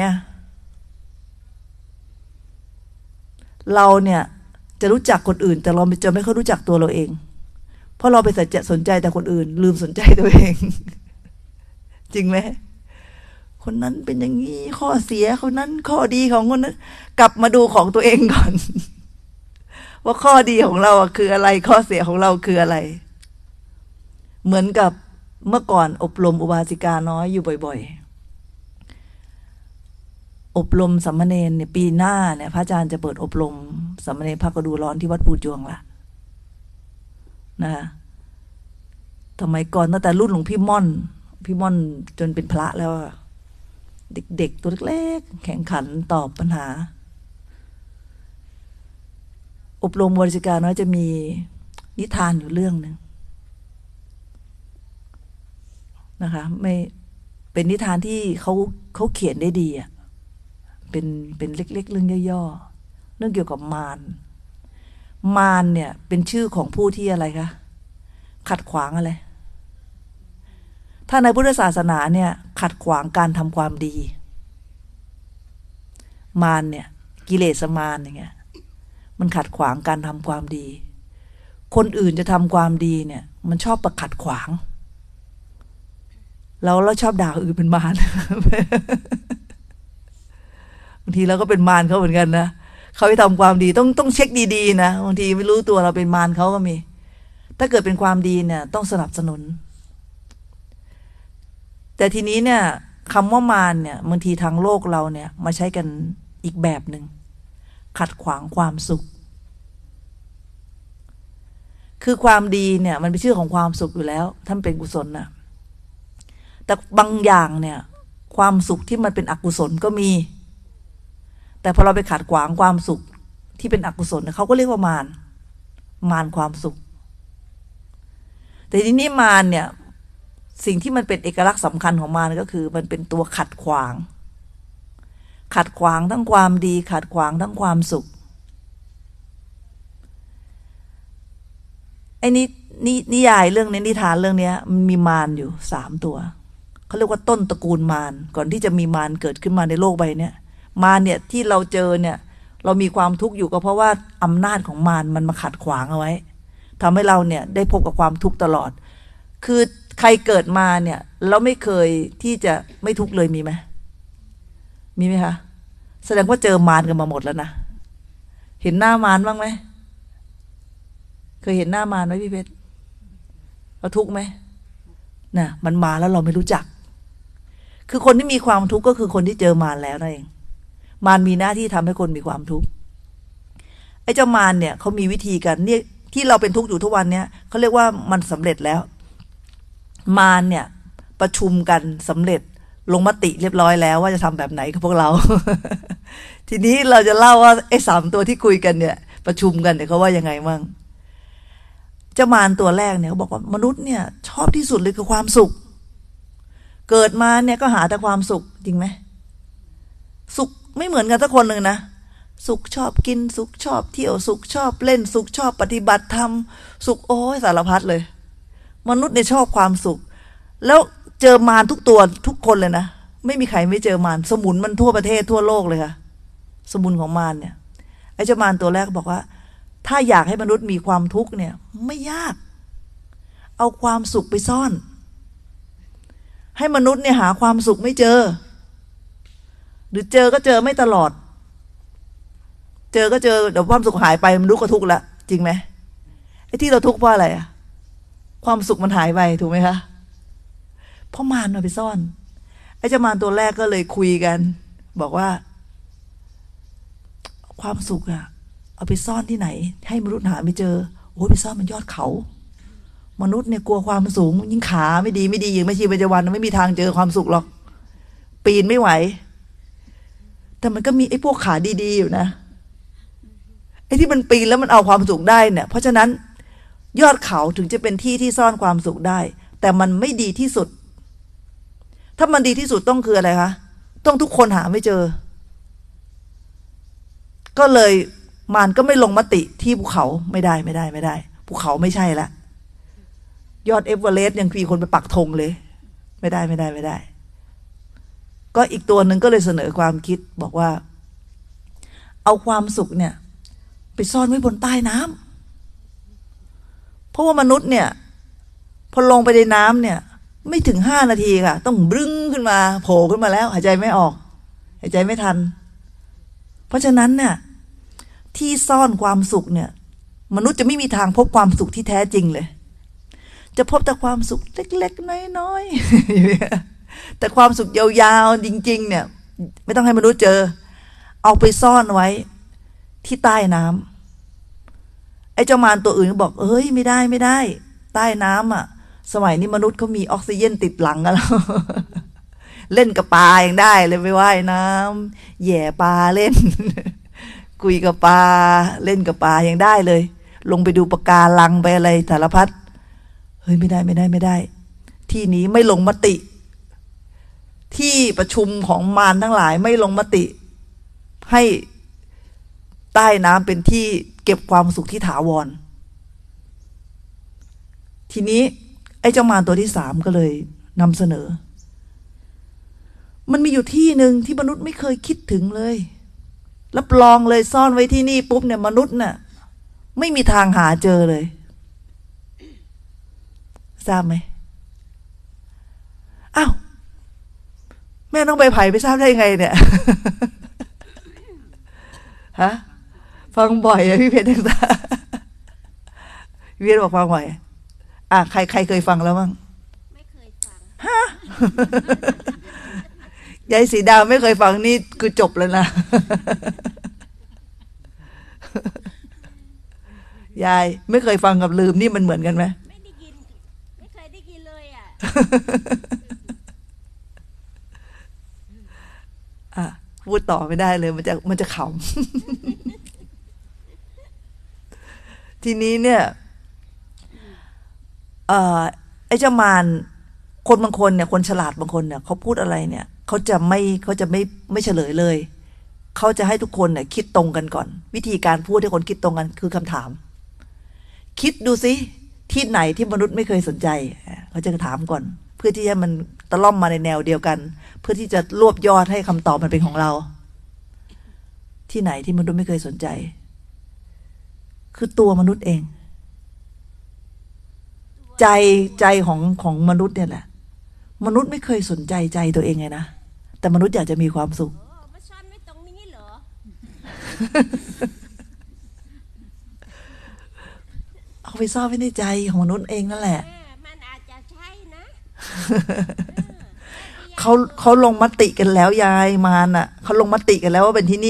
Speaker 1: เราเนี่ยจะรู้จักคนอื่นแต่เราจะไม่ค่อยรู้จักตัวเราเองเพราะเราไปสนใจแต่คนอื่นลืมสนใจตัวเองจริงไหมคนนั้นเป็นอย่างนี้ข้อเสียคนนั้นข้อดีของคนนั้นกลับมาดูของตัวเองก่อน ว่าข้อดีของเราคืออะไรข้อเสียของเราคืออะไรเหมือนกับเมื่อก่อนอบรมอุบาสิกาน้อยอยู่บ่อยๆอบรมสามเณรเนี่ยปีหน้าเนี่ยพระอาจารย์จะเปิดอบรมสามเณรภาคกระดูร้อนที่วัดปูจวงละนะคะทำไมก่อนตั้งแต่รุ่นหลวงพี่ม่อนพี่ม่อนจนเป็นพระแล้วเด็กๆตัวเล็กๆแข่งขันตอบปัญหาอบรมอุบาสิกาน้อยจะมีนิทานอยู่เรื่องนึงนะคะไม่เป็นนิทานที่เขาเขาเขียนได้ดีอ่ะเป็นเป็นเล็กๆเรื่องย่อๆเรื่องเกี่ยวกับมารมารเนี่ยเป็นชื่อของผู้ที่อะไรคะขัดขวางอะไรถ้าในพุทธศาสนาเนี่ยขัดขวางการทำความดีมารเนี่ยกิเลสมารอย่างเงี้ยมันขัดขวางการทำความดีคนอื่นจะทำความดีเนี่ยมันชอบประขัดขวางเราเราชอบด่าอื่นเป็นมารบางทีเราก็เป็นมารเขาเหมือนกันนะเขาไปทำความดีต้องต้องเช็คดีๆนะบางทีไม่รู้ตัวเราเป็นมารเขาก็มีถ้าเกิดเป็นความดีเนี่ยต้องสนับสนุนแต่ทีนี้เนี่ยคำว่ามารเนี่ยบางทีทางโลกเราเนี่ยมาใช้กันอีกแบบหนึ่งขัดขวางความสุขคือความดีเนี่ยมันเป็นชื่อของความสุขอยู่แล้วท่านเป็นกุศลนะแต่บางอย่างเนี่ยความสุขที่มันเป็นอกุศลก็มีแต่พอเราไปขัดขวางความสุขที่เป็นอกุศลเขาก็เรียกว่ามารมารความสุขแต่ทีนี้มารเนี่ยสิ่งที่มันเป็นเอกลักษณ์สำคัญของมารก็คือมันเป็นตัวขัดขวางขัดขวางทั้งความดีขัดขวางทั้งความสุขไอ้นี่นี่นิยายเรื่องนี้นิทานเรื่องนี้มันมีมารอยู่สามตัวเขาเรียกว่าต้นตระกูลมารก่อนที่จะมีมารเกิดขึ้นมาในโลกใบนี้มารเนี่ยที่เราเจอเนี่ยเรามีความทุกข์อยู่ก็เพราะว่าอำนาจของมารมันมาขัดขวางเอาไว้ทำให้เราเนี่ยได้พบกับความทุกข์ตลอดคือใครเกิดมาเนี่ยเราไม่เคยที่จะไม่ทุกข์เลยมีไหมมีไหมคะแสดงว่าเจอมารกันมาหมดแล้วนะเห็นหน้ามารบ้างไหมเคยเห็นหน้ามารไหมพี่เพชรเราทุกข์ไหมน่ะมันมาแล้วเราไม่รู้จักคือคนที่มีความทุกข์ก็คือคนที่เจอมารแล้วนั่นเองมารมีหน้าที่ทำให้คนมีความทุกข์ไอ้เจ้ามารเนี่ยเขามีวิธีการเนี่ยที่เราเป็นทุกข์อยู่ทุกวันเนี้ยเขาเรียกว่ามันสำเร็จแล้วมารเนี่ยประชุมกันสำเร็จลงมติเรียบร้อยแล้วว่าจะทำแบบไหนกับพวกเรา ทีนี้เราจะเล่าว่าไอ้สามตัวที่คุยกันเนี่ยประชุมกันเนี่ยเขาว่ายังไงมั่งเจ้ามารตัวแรกเนี่ยเขาบอกว่ามนุษย์เนี่ยชอบที่สุดเลยคือความสุขเกิดมาเนี่ยก็หาแต่ความสุขจริงไหมสุขไม่เหมือนกันสักคนหนึ่งนะสุขชอบกินสุขชอบเที่ยวสุขชอบเล่นสุขชอบปฏิบัติธรรมสุขโอ้ยสารพัดเลยมนุษย์เนี่ยชอบความสุขแล้วเจอมารทุกตัวทุกคนเลยนะไม่มีใครไม่เจอมารสมุนมันทั่วประเทศทั่วโลกเลยค่ะสมุนของมารเนี่ยไอ้เจ้ามารตัวแรกบอกว่าถ้าอยากให้มนุษย์มีความทุกข์เนี่ยไม่ยากเอาความสุขไปซ่อนให้มนุษย์เนี่ยหาความสุขไม่เจอหรือเจอก็เจอไม่ตลอดเจอก็เจอเดี๋ยวความสุขหายไปมันรู้ก็ทุกข์ละจริงไหมไอ้ที่เราทุกข์เพราะอะไรอะความสุขมันหายไปถูกไหมคะเพราะมารมันไปซ่อนไอ้เจ้ามารตัวแรกก็เลยคุยกันบอกว่าความสุขอะเอาไปซ่อนที่ไหนให้มนุษย์หาไม่เจอโอ้ยไปซ่อนมันยอดเขามนุษย์เนี่ยกลัวความสูงยิ่งขาไม่ดีไม่ดียิ่งไม่ชีวิตประจำวันไม่มีทางเจอความสุขหรอกปีนไม่ไหวแต่มันก็มีไอ้พวกขาดีๆอยู่นะไอ้ที่มันปีนแล้วมันเอาความสุขได้เนี่ยเพราะฉะนั้นยอดเขาถึงจะเป็นที่ที่ซ่อนความสุขได้แต่มันไม่ดีที่สุดถ้ามันดีที่สุดต้องคืออะไรคะต้องทุกคนหาไม่เจอก็เลยมารก็ไม่ลงมติที่ภูเขาไม่ได้ไม่ได้ไม่ได้ภูเขาไม่ใช่ละยอดเอเวอเรสต์ยังมีคนไปปักธงเลยไม่ได้ไม่ได้ไม่ได้ก็อีกตัวหนึ่งก็เลยเสนอความคิดบอกว่าเอาความสุขเนี่ยไปซ่อนไว้บนใต้น้ำเพราะว่ามนุษย์เนี่ยพอลงไปในน้ำเนี่ยไม่ถึงห้านาทีค่ะต้องบึ้งขึ้นมาโผล่ขึ้นมาแล้วหายใจไม่ออกหายใจไม่ทันเพราะฉะนั้นเนี่ยที่ซ่อนความสุขเนี่ยมนุษย์จะไม่มีทางพบความสุขที่แท้จริงเลยจะพบแต่ความสุขเล็กๆน้อยๆแต่ความสุขยาวๆจริงๆเนี่ยไม่ต้องให้มนุษย์เจอเอาไปซ่อนไว้ที่ใต้น้ำไอ้เจ้ามารตัวอื่นก็บอกเอ้ยไม่ได้ไม่ได้ใต้น้ำอ่ะสมัยนี้มนุษย์เขามีออกซิเจนติดหลังกันแล้ว เล่นกับปลายังได้เลยไปว่ายน้ำแย่ปลาเล่น คุยกับปลาเล่นกับปลายังได้เลยลงไปดูปะการังไปอะไรสารพัดเฮ้ยไม่ได้ไม่ได้ไม่ได้ที่นี้ไม่ลงมติที่ประชุมของมารทั้งหลายไม่ลงมติให้ใต้น้ำเป็นที่เก็บความสุขที่ถาวรทีนี้ไอ้เจ้ามารตัวที่สามก็เลยนำเสนอมันมีอยู่ที่หนึ่งที่มนุษย์ไม่เคยคิดถึงเลยรับรองเลยซ่อนไว้ที่นี่ปุ๊บเนี่ยมนุษย์น่ะไม่มีทางหาเจอเลยทราบไหมอ้าวแม่ต้องไปไผ่ไปทราบได้ไงเนี่ย ฮะฟังบ่อยอะพี่เพชรต่างๆพี่เพชรบอกฟังบ่อยอ่ะใครใครเคยฟังแล้วมั้ง
Speaker 2: ไม่เคยฟัง
Speaker 1: ฮะ ยายสีดาวไม่เคยฟังนี่คือจบแล้วนะ ยายไม่เคยฟังกับลืมนี่มันเหมือนกันไหม
Speaker 2: ไม่ได้ยินไม่เคยได้ยินเลยอ่ะ
Speaker 1: อ่ะพูดต่อไม่ได้เลยมันจะมันจะขำ ทีนี้เนี่ยเอ่อไอ้เจ้ามารคนบางคนเนี่ยคนฉลาดบางคนเนี่ยเขาพูดอะไรเนี่ยเขาจะไม่เขาจะไม่ไม่เฉลยเลยเขาจะให้ทุกคนเนี่ยคิดตรงกันก่อนวิธีการพูดให้คนคิดตรงกันคือคำถามคิดดูสิที่ไหนที่มนุษย์ไม่เคยสนใจเขาจะถามก่อนเพื่อที่จะมันตะล่อมมาในแนวเดียวกันเพื่อที่จะรวบยอดให้คำตอบมันเป็นของเราที่ไหนที่มนุษย์ไม่เคยสนใจคือตัวมนุษย์เองใจใจของของมนุษย์เนี่ยแหละมนุษย์ไม่เคยสนใจใจตัวเองไงนะแต่มนุษย์อยากจะมีความสุข
Speaker 2: มาซ่อนไว้ตรงนี้เหรอ
Speaker 1: เอาไปซ่อนไว้ในใจของมนุษย์เองนั่นแหละ
Speaker 2: มันอาจจะใช่นะ
Speaker 1: เขาเขาลงมติกันแล้วยายมารน่ะเขาลงมติกันแล้วว่าเป็นที่นี่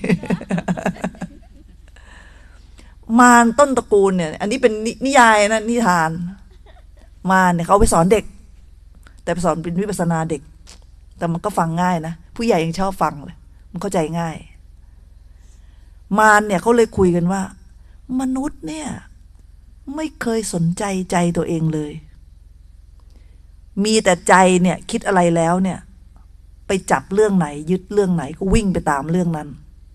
Speaker 1: มารต้นตระกูลเนี่ยอันนี้เป็นนิยายนะนิทานมารเนี่ยเขาไปสอนเด็กแต่ไปสอนเป็นวิปัสสนาเด็กแต่มันก็ฟังง่ายนะผู้ใหญ่ยังชอบฟังเลยมันเข้าใจง่ายมารเนี่ยเขาเลยคุยกันว่ามนุษย์เนี่ยไม่เคยสนใจใจตัวเองเลยมีแต่ใจเนี่ยคิดอะไรแล้วเนี่ยไปจับเรื่องไหนยึดเรื่องไหนก็วิ่งไปตามเรื่องนั้น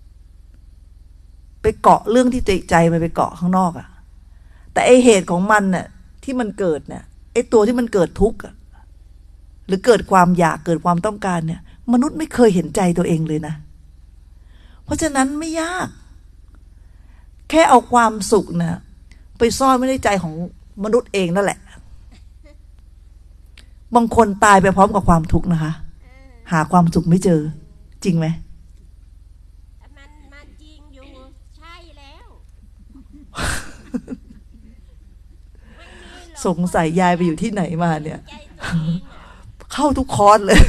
Speaker 1: ไปเกาะเรื่องที่ใจมันไปเกาะข้างนอกอะแต่ไอเหตุของมันเนี่ยที่มันเกิดเนี่ยไอตัวที่มันเกิดทุกข์อะหรือเกิดความอยากเกิดความต้องการเนี่ยมนุษย์ไม่เคยเห็นใจตัวเองเลยนะเพราะฉะนั้นไม่ยากแค่เอาความสุขนะไปซ่อนไว้ในใจของมนุษย์เองนั่นแหละบางคนตายไปพร้อมกับความทุกข์นะคะหาความสุขไม่เจอจริงไหม
Speaker 2: มันมันจริงอยู่ใช่แล้ว
Speaker 1: สงสัยยายไปอยู่ที่ไหนมาเนี่ยเข้าทุกคอร์สเลย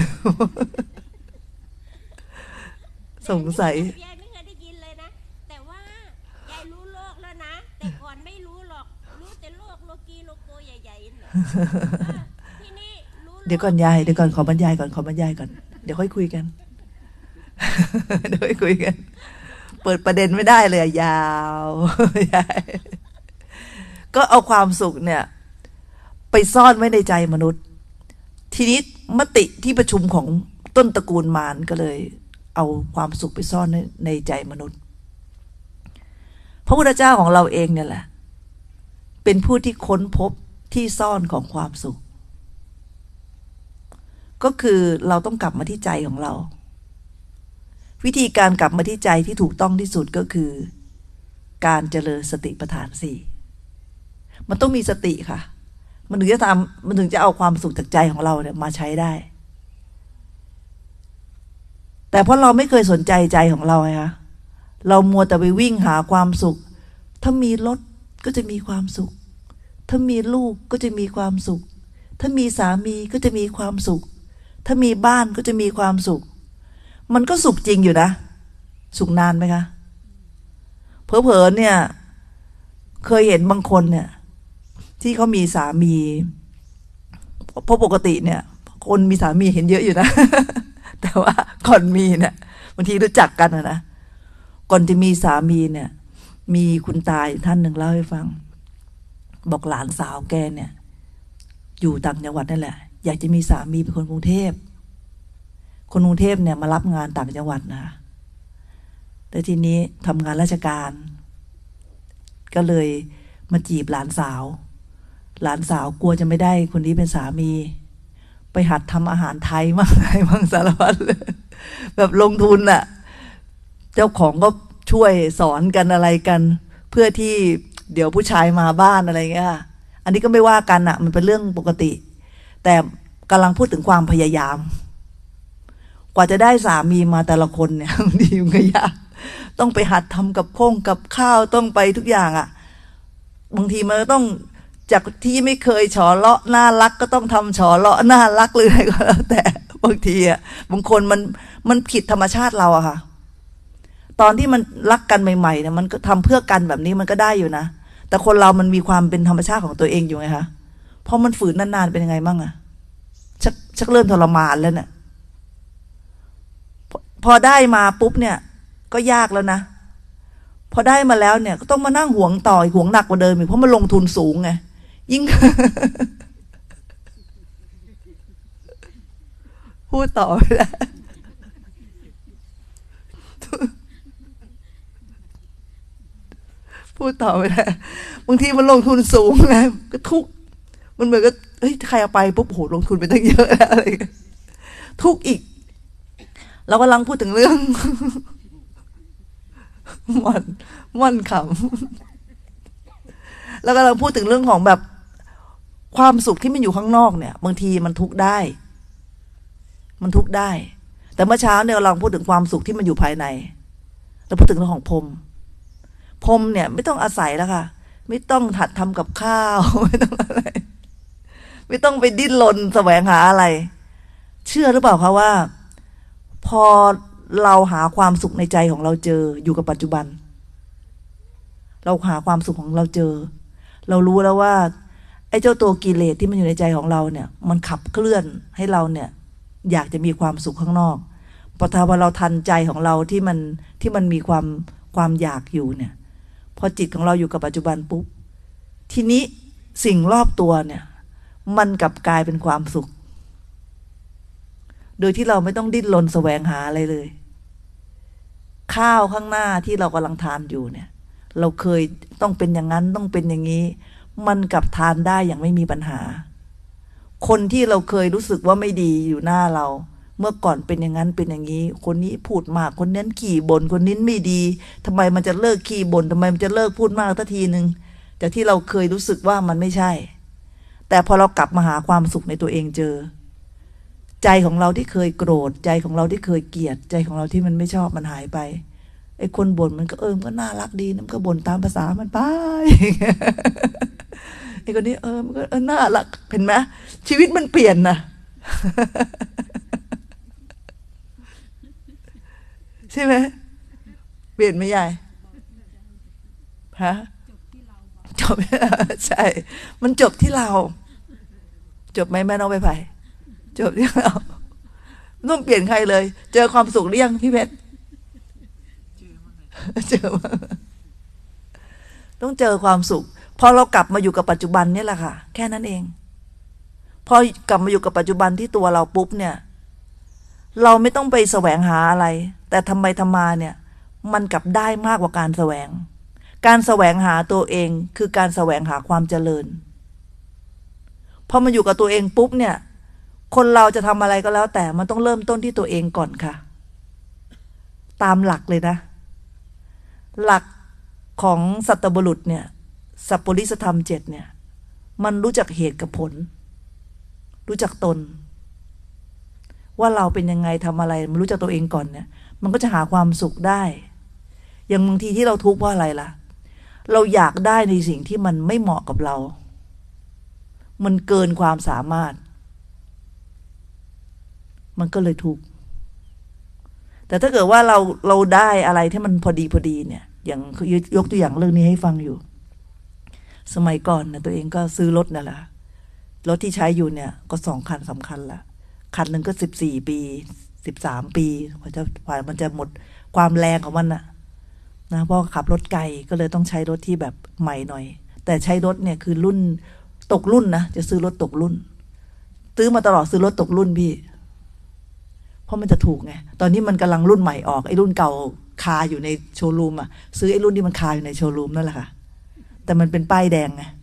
Speaker 1: สงสัย
Speaker 2: ยายไม่เคยได้ยินเลยนะแต่ว่ายายรู้โลกแล้วนะแต่ก่อนไม่รู้หรอกรู้แต่โลกโลกีโลโกใหญ่ๆเหรอที่นี่รู้
Speaker 1: เดี๋ยวก่อนยายเดี๋ยวก่อนขอบรรยายก่อนขอบรรยายก่อนเดี๋ยวค่อยคุยกัน เดี๋ยวค่อยคุยกันเปิดประเด็นไม่ได้เลยยาวยายก็เอาความสุขเนี่ยไปซ่อนไว้ในใจมนุษย์ทีนี้มติที่ประชุมของต้นตระกูลมารก็เลยเอาความสุขไปซ่อนในในใจมนุษย์พระพุทธเจ้าของเราเองเนี่ยแหละเป็นผู้ที่ค้นพบที่ซ่อนของความสุขก็คือเราต้องกลับมาที่ใจของเราวิธีการกลับมาที่ใจที่ถูกต้องที่สุดก็คือการเจริญสติปัฏฐานสี่มันต้องมีสติค่ะมันถึงจะทำมันถึงจะเอาความสุขจากใจของเราเนี่ยมาใช้ได้แต่เพราะเราไม่เคยสนใจใจของเราไงคะเรามัวแต่ไปวิ่งหาความสุขถ้ามีรถก็จะมีความสุขถ้ามีลูกก็จะมีความสุขถ้ามีสามีก็จะมีความสุขถ้ามีบ้านก็จะมีความสุขมันก็สุขจริงอยู่นะสุขนานไหมคะเผลอๆเนี่ยเคยเห็นบางคนเนี่ยที่เขามีสามีเพราะปกติเนี่ยคนมีสามีเห็นเยอะอยู่นะ แต่ว่าก่อนมีเนี่ยบางทีรู้จักกันนะก่อนจะมีสามีเนี่ยมีคุณตาท่านหนึ่งเล่าให้ฟังบอกหลานสาวแกเนี่ยอยู่ต่างจังหวัดนั่นแหละอยากจะมีสามีเป็นคนกรุงเทพคนกรุงเทพเนี่ยมารับงานต่างจังหวัดนะแต่ทีนี้ทำงานราชการก็เลยมาจีบหลานสาวหลานสาวกลัวจะไม่ได้คนนี้เป็นสามีไปหัดทำอาหารไทยมั่งอะไรมั่งสารพัดเลยแบบลงทุนน่ะเจ้าของก็ช่วยสอนกันอะไรกันเพื่อที่เดี๋ยวผู้ชายมาบ้านอะไรเงี้ยอันนี้ก็ไม่ว่ากันอ่ะมันเป็นเรื่องปกติแต่กำลังพูดถึงความพยายามกว่าจะได้สามีมาแต่ละคนเนี่ยบางทีมันก็ยากต้องไปหัดทำกับข้งกับข้าวต้องไปทุกอย่างอ่ะบางทีมันก็ต้องจากที่ไม่เคยฉอเลาะน่ารักก็ต้องทำฉอเลาะน่ารักเลยอะไรก็แล้วแต่บางทีอ่ะบางคนมันมันผิดธรรมชาติเราอะค่ะตอนที่มันรักกันใหม่ๆเนี่ยมันก็ทำเพื่อกันแบบนี้มันก็ได้อยู่นะแต่คนเรามันมีความเป็นธรรมชาติของตัวเองอยู่ไงคะพอมันฝืนนานๆเป็นยังไงบ้างอะชักชักเริ่มทรมานแล้วเนี่ยพอได้มาปุ๊บเนี่ยก็ยากแล้วนะพอได้มาแล้วเนี่ยก็ต้องมานั่งหวงต่อหวงหนักกว่าเดิมอีกเพราะมันลงทุนสูงไงยิ่ง พูดต่อไปแล้วพูดต่อไปแล้วบางทีมันลงทุนสูงไงก็ทุกมันเหมือนก็เฮ้ยใครเอาไปปุ๊บโหลงทุนไปตั้งเยอะแล้วอะไรทุกอีกเรากำลังพูดถึงเรื่องมันมันขำแล้วกำลังพูดถึงเรื่องของแบบความสุขที่มันอยู่ข้างนอกเนี่ยบางทีมันทุกข์ได้มันทุกข์ได้แต่เมื่อเช้าเนี่ยเราพูดถึงความสุขที่มันอยู่ภายในเราพูดถึงเรื่องของพรหมพรหมเนี่ยไม่ต้องอาศัยแล้วค่ะไม่ต้องหัดทำกับข้าวไม่ต้องอะไรไม่ต้องไปดิ้นรนแสวงหาอะไรเชื่อหรือเปล่าคะว่าพอเราหาความสุขในใจของเราเจออยู่กับปัจจุบันเราหาความสุขของเราเจอเรารู้แล้วว่าไอ้เจ้าตัวกิเลสที่มันอยู่ในใจของเราเนี่ยมันขับเคลื่อนให้เราเนี่ยอยากจะมีความสุขข้างนอกพอถ้าว่าเราทันใจของเราที่มันที่มันมีความความอยากอยู่เนี่ยพอจิตของเราอยู่กับปัจจุบันปุ๊บทีนี้สิ่งรอบตัวเนี่ยมันกลับกลายเป็นความสุขโดยที่เราไม่ต้องดิ้นรนแสวงหาอะไรเลยข้าวข้างหน้าที่เรากำลังทานอยู่เนี่ยเราเคยต้องเป็นอย่างนั้นต้องเป็นอย่างนี้มันกลับทานได้อย่างไม่มีปัญหาคนที่เราเคยรู้สึกว่าไม่ดีอยู่หน้าเราเมื่อก่อนเป็นอย่างนั้นเป็นอย่างนี้คนนี้พูดมากคนนั้นขี้บ่นคนนี้ไม่ดีทำไมมันจะเลิกขี้บ่นทำไมมันจะเลิกพูดมากสักทีนึงจากที่เราเคยรู้สึกว่ามันไม่ใช่แต่พอเรากลับมาหาความสุขในตัวเองเจอใจของเราที่เคยโกรธใจของเราที่เคยเกลียดใจของเราที่มันไม่ชอบมันหายไปไอ้คนบ่นมันก็เออมันก็น่ารักดีมันก็บ่นตามภาษามันไปไอ้คนนี้เออมันก็เออน่ารักเห็นไหมชีวิตมันเปลี่ยนนะใช่ไหมเปลี่ยนไหมยายฮะจบใช่มันจบที่เราจบไหมแม่น้องไปไผ่จบที่เราไม่ต้องเปลี่ยนใครเลยเจอความสุขหรือยังพี่เพชรเจอมาต้องเจอความสุขพอเรากลับมาอยู่กับปัจจุบันนี่แหละค่ะแค่นั้นเองพอกลับมาอยู่กับปัจจุบันที่ตัวเราปุ๊บเนี่ยเราไม่ต้องไปแสวงหาอะไรแต่ทำไมทำมาเนี่ยมันกลับได้มากกว่าการแสวงการแสวงหาตัวเองคือการแสวงหาความเจริญพอมาอยู่กับตัวเองปุ๊บเนี่ยคนเราจะทำอะไรก็แล้วแต่มันต้องเริ่มต้นที่ตัวเองก่อนค่ะตามหลักเลยนะหลักของสัตตบุรุษเนี่ยสัพปริสธรรมเจ็ดเนี่ยมันรู้จักเหตุกับผลรู้จักตนว่าเราเป็นยังไงทำอะไรมันรู้จักตัวเองก่อนเนี่ยมันก็จะหาความสุขได้อย่างบางทีที่เราทุกข์เพราะอะไรล่ะเราอยากได้ในสิ่งที่มันไม่เหมาะกับเรามันเกินความสามารถมันก็เลยทุกข์แต่ถ้าเกิดว่าเราเราได้อะไรที่มันพอดีพอดีเนี่ยอย่างยกตัวอย่างเรื่องนี้ให้ฟังอยู่สมัยก่อนนะตัวเองก็ซื้อรถนั่นแหละรถที่ใช้อยู่เนี่ยก็สองคันสำคัญละคันหนึ่งก็สิบสี่ปีสิบสามปีกว่าจะกว่ามันจะหมดความแรงของมันนะนะเพราะขับรถไกลก็เลยต้องใช้รถที่แบบใหม่หน่อยแต่ใช้รถเนี่ยคือรุ่นตกรุ่นนะจะซื้อรถตกรุ่นซื้อมาตลอดซื้อรถตกรุ่นพี่เพราะมันจะถูกไงตอนนี้มันกำลังรุ่นใหม่ออกไอ้รุ่นเก่าคาอยู่ในโชว์รูมอ่ะซื้อไอ้รุ่นที่มันคาอยู่ในโชว์รูมนั่นแหละค่ะแต่มันเป็นป้ายแดงไง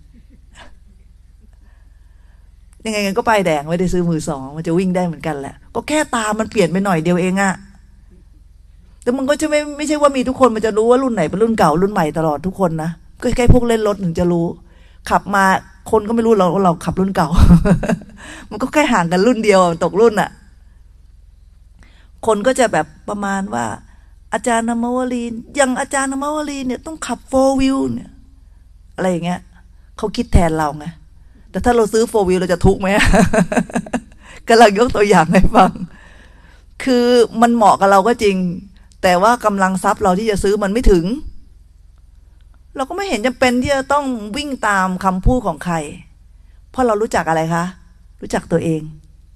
Speaker 1: ยังไงกันก็ป้ายแดงไม่ได้ซื้อมือสองมันจะวิ่งได้เหมือนกันแหละก็แค่ตามันเปลี่ยนไปหน่อยเดียวเองอะแต่มันก็จะไม่ไม่ใช่ว่ามีทุกคนมันจะรู้ว่ารุ่นไหนเป็นรุ่นเก่ารุ่นใหม่ตลอดทุกคนนะก็แค่พวกเล่นรถถึงจะรู้ขับมาคนก็ไม่รู้เราเราขับรุ่นเก่า มันก็แค่ห่างกันรุ่นเดียวตกรุ่นอะคนก็จะแบบประมาณว่าอาจารย์นมวลีอย่างอาจารย์นมวลีเนี่ยต้องขับโฟร์วิวเนี่ยอะไรอย่างเงี้ยเขาคิดแทนเราไงแต่ถ้าเราซื้อโฟร์วิวเราจะทุกข์ไหม กำลังยกตัวอย่างให้ฟังคือมันเหมาะกับเราก็จริงแต่ว่ากำลังทรัพย์เราที่จะซื้อมันไม่ถึงเราก็ไม่เห็นจำเป็นที่จะต้องวิ่งตามคำพูดของใครเพราะเรารู้จักอะไรคะรู้จักตัวเอง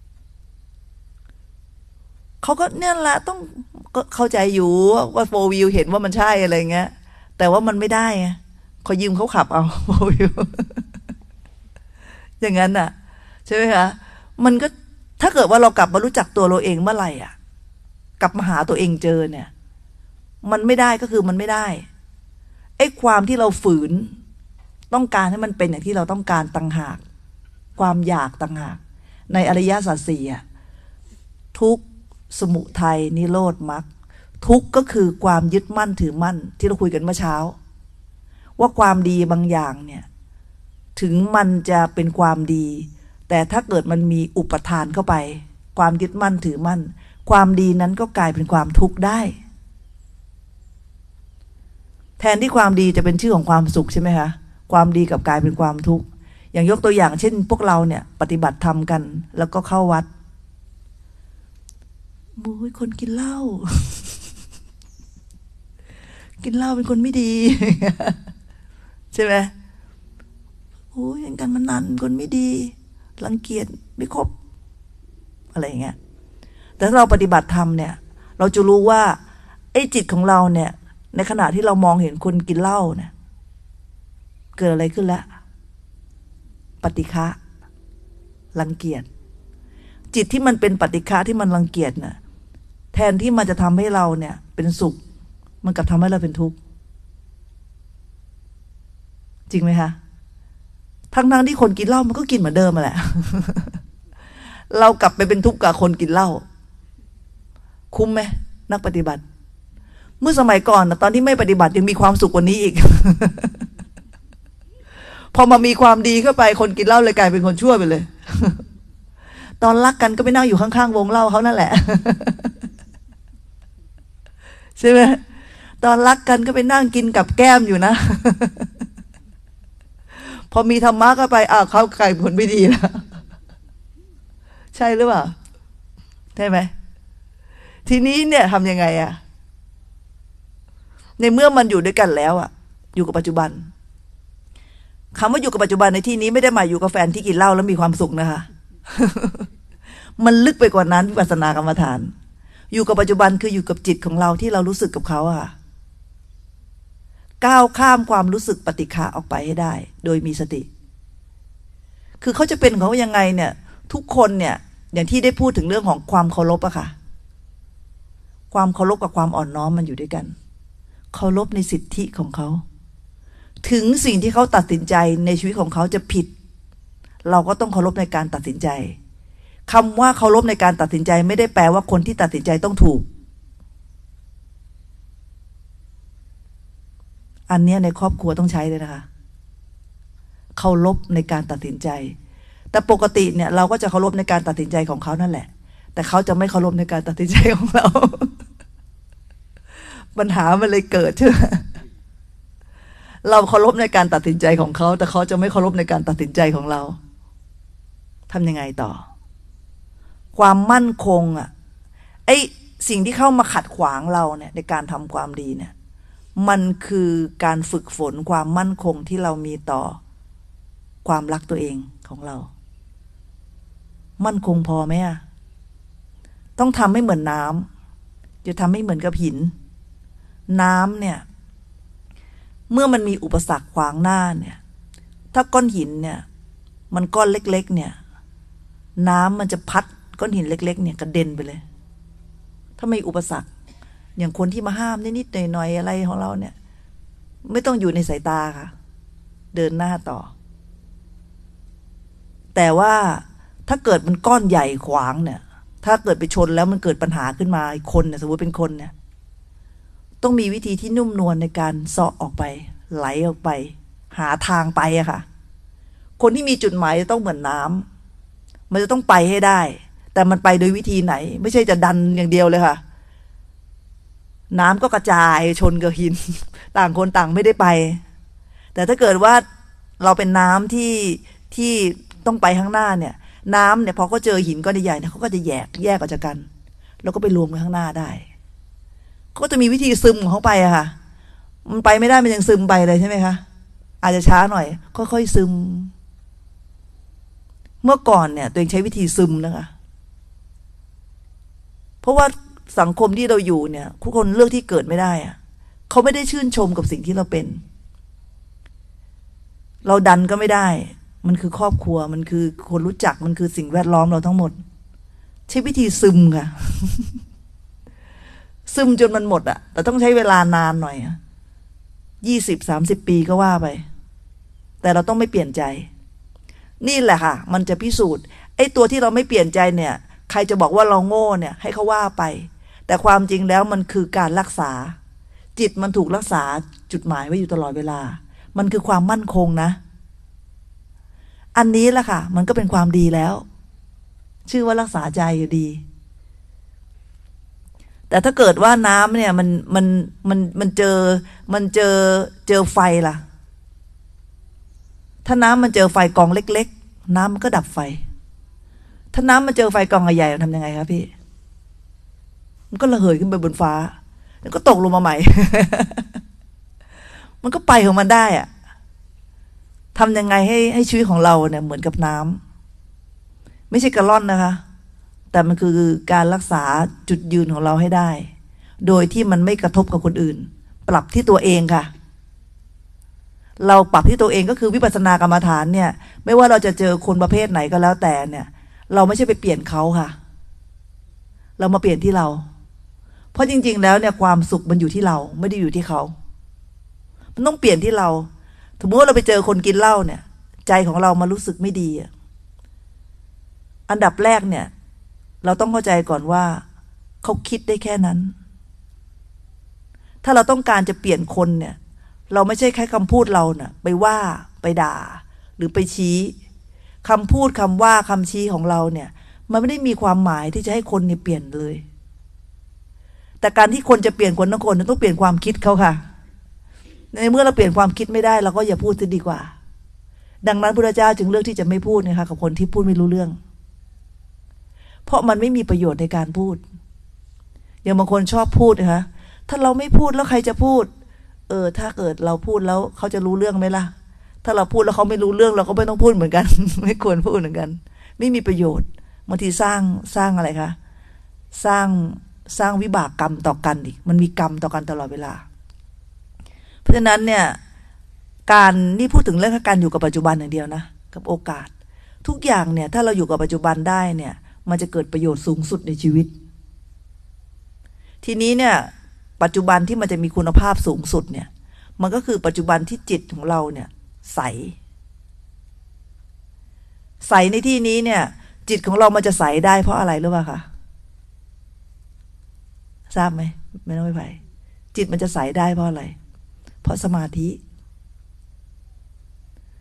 Speaker 1: เขาก็เนี่ยแหละต้องก็เข้าใจอยู่ว่าโฟร์วิวเห็นว่ามันใช่อะไรเงี้ยแต่ว่ามันไม่ได้ไงเขายืมเขาขับเอาโฟร์วิวอย่างนั้นน่ะใช่ไหมคะมันก็ถ้าเกิดว่าเรากลับมารู้จักตัวเราเองเมื่อไหร่อ่ะกลับมาหาตัวเองเจอเนี่ยมันไม่ได้ก็คือมันไม่ได้ไอ้ความที่เราฝืนต้องการให้มันเป็นอย่างที่เราต้องการต่างหากความอยากต่างหากในอริยสัจสี่อ่ะทุกข์สมุทัยนิโรธมรรคทุกข์ก็คือความยึดมั่นถือมั่นที่เราคุยกันเมื่อเช้าว่าความดีบางอย่างเนี่ยถึงมันจะเป็นความดีแต่ถ้าเกิดมันมีอุปทานเข้าไปความยึดมั่นถือมั่นความดีนั้นก็กลายเป็นความทุกข์ได้แทนที่ความดีจะเป็นชื่อของความสุขใช่ไหมคะความดีกับกลายเป็นความทุกข์อย่างยกตัวอย่างเช่นพวกเราเนี่ยปฏิบัติธรรมกันแล้วก็เข้าวัดบุ้ยคนกินเหล้า กินเหล้าเป็นคนไม่ดี ใช่ไหมโอ้ยอย่างกันมันนานคนไม่ดีรังเกียจไม่ครบอะไรอย่างเงี้ยแต่ถ้าเราปฏิบัติธรรมเนี่ยเราจะรู้ว่าไอ้จิตของเราเนี่ยในขณะที่เรามองเห็นคนกินเหล้าเนี่ยเกิดอะไรขึ้นแล้วปฏิฆะรังเกียจจิตที่มันเป็นปฏิฆะที่มันรังเกียจน่ะแทนที่มันจะทำให้เราเนี่ยเป็นสุขมันกลับทำให้เราเป็นทุกข์จริงไหมคะทั้งๆที่คนกินเหล้ามันก็กินเหมือนเดิมมาแหละ เรากลับไปเป็นทุกข์กับคนกินเหล้าคุ้มไหมนักปฏิบัติเมื่อสมัยก่อนนะตอนที่ไม่ปฏิบัติยังมีความสุขกว่านี้อีก พอมามีความดีเข้าไปคนกินเหล้าเลยกลายเป็นคนชั่วไปเลย ตอนรักกันก็ไปนั่งอยู่ข้างๆวงเหล้าเขานั่นแหละ ใช่ไหมตอนรักกันก็ไปนั่งกินกับแก้มอยู่นะ พอมีธรรมะก็ไปอ้าวเขากลายเป็นคนไม่ดีแล้วใช่หรือเปล่าใช่ไหมทีนี้เนี่ยทำยังไงอะในเมื่อมันอยู่ด้วยกันแล้วอะอยู่กับปัจจุบันคำว่าอยู่กับปัจจุบันในที่นี้ไม่ได้หมายอยู่กับแฟนที่กินเหล้าแล้วมีความสุขนะคะ มันลึกไปกว่านั้นวิปัสสนากรรมฐานอยู่กับปัจจุบันคืออยู่กับจิตของเราที่เรารู้สึกกับเขาอะก้าวข้ามความรู้สึกปฏิฆะออกไปให้ได้โดยมีสติคือเขาจะเป็นเขายังไงเนี่ยทุกคนเนี่ยอย่างที่ได้พูดถึงเรื่องของความเคารพอะค่ะความเคารพกับความอ่อนน้อมมันอยู่ด้วยกันเคารพในสิทธิของเขาถึงสิ่งที่เขาตัดสินใจในชีวิตของเขาจะผิดเราก็ต้องเคารพในการตัดสินใจคำว่าเคารพในการตัดสินใจไม่ได้แปลว่าคนที่ตัดสินใจต้องถูกอันนี้ในครอบครัวต้องใช้เลยนะคะเคเคารพในการตัดสินใจแต่ปกติเนี่ยเราก็จะเคารพในการตัดสินใจของเขานั่นแหละแต่เขาจะไม่เคารพในการตัดสินใจของเรา ปัญหามันเลยเกิดใช่ไหมเราเคารพในการตัดสินใจของเขาแต่เขาจะไม่เคารพในการตัดสินใจของเราทำยังไงต่อความมั่นคงอ่ะไอ้สิ่งที่เข้ามาขัดขวางเราเนี่ยในการทำความดีเนี่ยมันคือการฝึกฝนความมั่นคงที่เรามีต่อความรักตัวเองของเรามั่นคงพอไหมอ่ะต้องทำให้เหมือนน้ำจะทำให้เหมือนกับหินน้ำเนี่ยเมื่อมันมีอุปสรรคขวางหน้าเนี่ยถ้าก้อนหินเนี่ยมันก้อนเล็กๆเนี่ยน้ำมันจะพัดก้อนหินเล็กๆเนี่ยกระเด็นไปเลยถ้าไม่อุปสรรคอย่างคนที่มาห้ามนิดๆหน่อยๆอะไรของเราเนี่ยไม่ต้องอยู่ในสายตาค่ะเดินหน้าต่อแต่ว่าถ้าเกิดมันก้อนใหญ่ขวางเนี่ยถ้าเกิดไปชนแล้วมันเกิดปัญหาขึ้นมาอีกคนเนี่ยสมมติเป็นคนเนี่ยต้องมีวิธีที่นุ่มนวลในการเซาะออกไปไหลออกไปหาทางไปอะค่ะคนที่มีจุดหมายจะต้องเหมือนน้ำมันจะต้องไปให้ได้แต่มันไปโดยวิธีไหนไม่ใช่จะดันอย่างเดียวเลยค่ะน้ำก็กระจายชนกับหินต่างคนต่างไม่ได้ไปแต่ถ้าเกิดว่าเราเป็นน้ำที่ที่ต้องไปข้างหน้าเนี่ยน้ำเนี่ยพอเขาเจอหินก้อนใหญ่ๆเนี่ยเขาก็จะแยกแยกออกจากกันแล้วก็ไปรวมกันข้างหน้าได้เขาจะมีวิธีซึมของเขาไปอะค่ะมันไปไม่ได้มันยังซึมไปเลยใช่ไหมคะอาจจะช้าหน่อยค่อยๆซึมเมื่อก่อนเนี่ยตัวเองใช้วิธีซึมนะคะเพราะว่าสังคมที่เราอยู่เนี่ยทุกคนเลือกที่เกิดไม่ได้อะเขาไม่ได้ชื่นชมกับสิ่งที่เราเป็นเราดันก็ไม่ได้มันคือครอบครัวมันคือคนรู้จักมันคือสิ่งแวดล้อมเราทั้งหมดใช้วิธีซึมค่ะ ซึมจนมันหมดอะแต่ต้องใช้เวลานานหน่อยยี่สิบสามสิบปีก็ว่าไปแต่เราต้องไม่เปลี่ยนใจนี่แหละค่ะมันจะพิสูจน์ไอ้ตัวที่เราไม่เปลี่ยนใจเนี่ยใครจะบอกว่าเราโง่เนี่ยให้เขาว่าไปแต่ความจริงแล้วมันคือการรักษาจิตมันถูกรักษาจุดหมายไว้อยู่ตลอดเวลามันคือความมั่นคงนะอันนี้แหละค่ะมันก็เป็นความดีแล้วชื่อว่ารักษาใจอยู่ดีแต่ถ้าเกิดว่าน้ำเนี่ยมันมันมันมันเจอมันเจอเจอไฟล่ะถ้าน้ำมันเจอไฟกองเล็กๆน้ำมันก็ดับไฟถ้าน้ำมันเจอไฟกองใหญ่ๆมันทำยังไงครับพี่มันก็ระเหยขึ้นไปบนฟ้าแล้วก็ตกลงมาใหม่ มันก็ไปของมันได้อะทำยังไงให้ให้ชีวิตของเราเนี่ยเหมือนกับน้ำไม่ใช่กระล่อนนะคะแต่มันคือการรักษาจุดยืนของเราให้ได้โดยที่มันไม่กระทบกับคนอื่นปรับที่ตัวเองค่ะเราปรับที่ตัวเองก็คือวิปัสสนากรรมฐานเนี่ยไม่ว่าเราจะเจอคนประเภทไหนก็แล้วแต่เนี่ยเราไม่ใช่ไปเปลี่ยนเขาค่ะเรามาเปลี่ยนที่เราเพราะจริงๆแล้วเนี่ยความสุขมันอยู่ที่เราไม่ได้อยู่ที่เขามันต้องเปลี่ยนที่เราสมมติว่าเราไปเจอคนกินเหล้าเนี่ยใจของเรามารู้สึกไม่ดีอันดับแรกเนี่ยเราต้องเข้าใจก่อนว่าเขาคิดได้แค่นั้นถ้าเราต้องการจะเปลี่ยนคนเนี่ยเราไม่ใช่แค่คำพูดเราเนี่ยไปว่าไปด่าหรือไปชี้คำพูดคำว่าคำชี้ของเราเนี่ยมันไม่ได้มีความหมายที่จะให้คนเนี่ยเปลี่ยนเลยแต่การที่คนจะเปลี่ยนคนทั้งคนต้องเปลี่ยนความคิดเขาค่ะในเมื่อเราเปลี่ยนความคิดไม่ได้เราก็อย่าพูดจะดีกว่าดังนั้นพระพุทธเจ้าจึงเลือกที่จะไม่พูดนะคะกับคนที่พูดไม่รู้เรื่องเพราะมันไม่มีประโยชน์ในการพูดอย่างบางคนชอบพูดนะคะถ้าเราไม่พูดแล้วใครจะพูดเออถ้าเกิดเราพูดแล้วเขาจะรู้เรื่องไหมล่ะถ้าเราพูดแล้วเขาไม่รู้เรื่องเราก็ไม่ต้องพูดเหมือนกัน ไม่ควรพูดเหมือนกันไม่มีประโยชน์บางทีสร้างสร้างอะไรคะสร้างสร้างวิบากกรรมต่อกันอีกมันมีกรรมต่อกันตลอดเวลาเพราะฉะนั้นเนี่ยการนี่พูดถึงเรื่องการอยู่กับปัจจุบันอย่างเดียวนะกับโอกาสทุกอย่างเนี่ยถ้าเราอยู่กับปัจจุบันได้เนี่ยมันจะเกิดประโยชน์สูงสุดในชีวิตทีนี้เนี่ยปัจจุบันที่มันจะมีคุณภาพสูงสุดเนี่ยมันก็คือปัจจุบันที่จิตของเราเนี่ยใสใสในที่นี้เนี่ยจิตของเรามันจะใสได้เพราะอะไรรู้ป่ะคะทราบไหมไม่ต้องไปไปจิตมันจะใสได้เพราะอะไรเพราะสมาธิ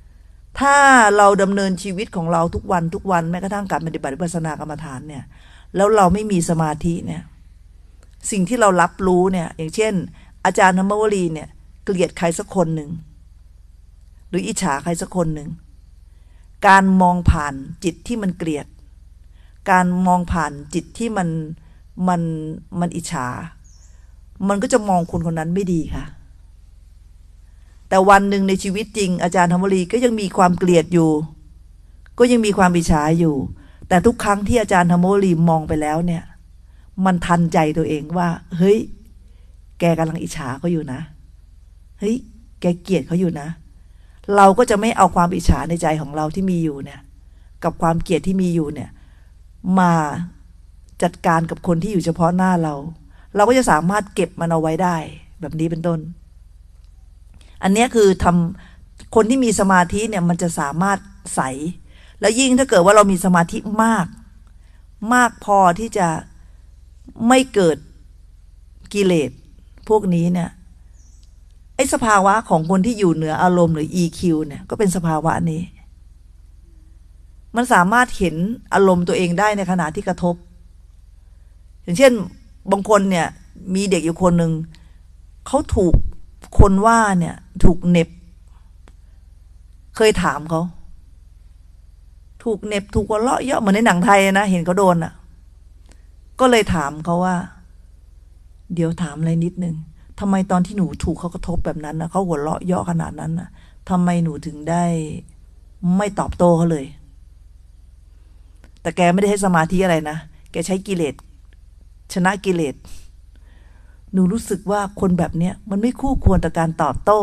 Speaker 1: ถ้าเราดำเนินชีวิตของเราทุกวันทุกวันแม้กระทั่งการปฏิบัติวิปัสสนากรรมฐานเนี่ยแล้วเราไม่มีสมาธิเนี่ยสิ่งที่เรารับรู้เนี่ยอย่างเช่นอาจารย์ธรรมวลีเนี่ยเกลียดใครสักคนหนึ่งหรืออิจฉาใครสักคนหนึ่งการมองผ่านจิตที่มันเกลียดการมองผ่านจิตที่มันมันมันอิจฉามันก็จะมองคนคนนั้นไม่ดีค่ะแต่วันหนึ่งในชีวิตจริงอาจารย์ธรรมวลีก็ยังมีความเกลียดอยู่ก็ยังมีความอิจฉาอยู่แต่ทุกครั้งที่อาจารย์ธรรมวลีมองไปแล้วเนี่ยมันทันใจตัวเองว่าเฮ้ยแกกำลังอิจฉาเขาอยู่นะเฮ้ยแกเกลียดเขาอยู่นะเราก็จะไม่เอาความอิจฉาในใจของเราที่มีอยู่เนี่ยกับความเกลียดที่มีอยู่เนี่ยมาจัดการกับคนที่อยู่เฉพาะหน้าเราเราก็จะสามารถเก็บมันเอาไว้ได้แบบนี้เป็นต้นอันนี้คือทำคนที่มีสมาธิเนี่ยมันจะสามารถใสแล้วยิ่งถ้าเกิดว่าเรามีสมาธิมากมากพอที่จะไม่เกิดกิเลสพวกนี้เนี่ยไอ้สภาวะของคนที่อยู่เหนืออารมณ์หรือ อี คิว เนี่ยก็เป็นสภาวะนี้มันสามารถเห็นอารมณ์ตัวเองได้ในขณะที่กระทบอย่างเช่นบางคนเนี่ยมีเด็กอยู่คนหนึ่งเขาถูกคนว่าเนี่ยถูกเน็บเคยถามเขาถูกเน็บถูกหัวเราะเยาะเหมือนในหนังไทยนะเห็นเขาโดนอ่ะก็เลยถามเขาว่าเดี๋ยวถามอะไรนิดนึงทำไมตอนที่หนูถูกเขากระทบแบบนั้นนะเขาหัวเราะเยาะขนาดนั้นนะทำไมหนูถึงได้ไม่ตอบโต้เขาเลยแต่แกไม่ได้ให้สมาธิอะไรนะแกใช้กิเลสชนะกิเลสหนูรู้สึกว่าคนแบบเนี้ยมันไม่คู่ควรต่อการตอบโต้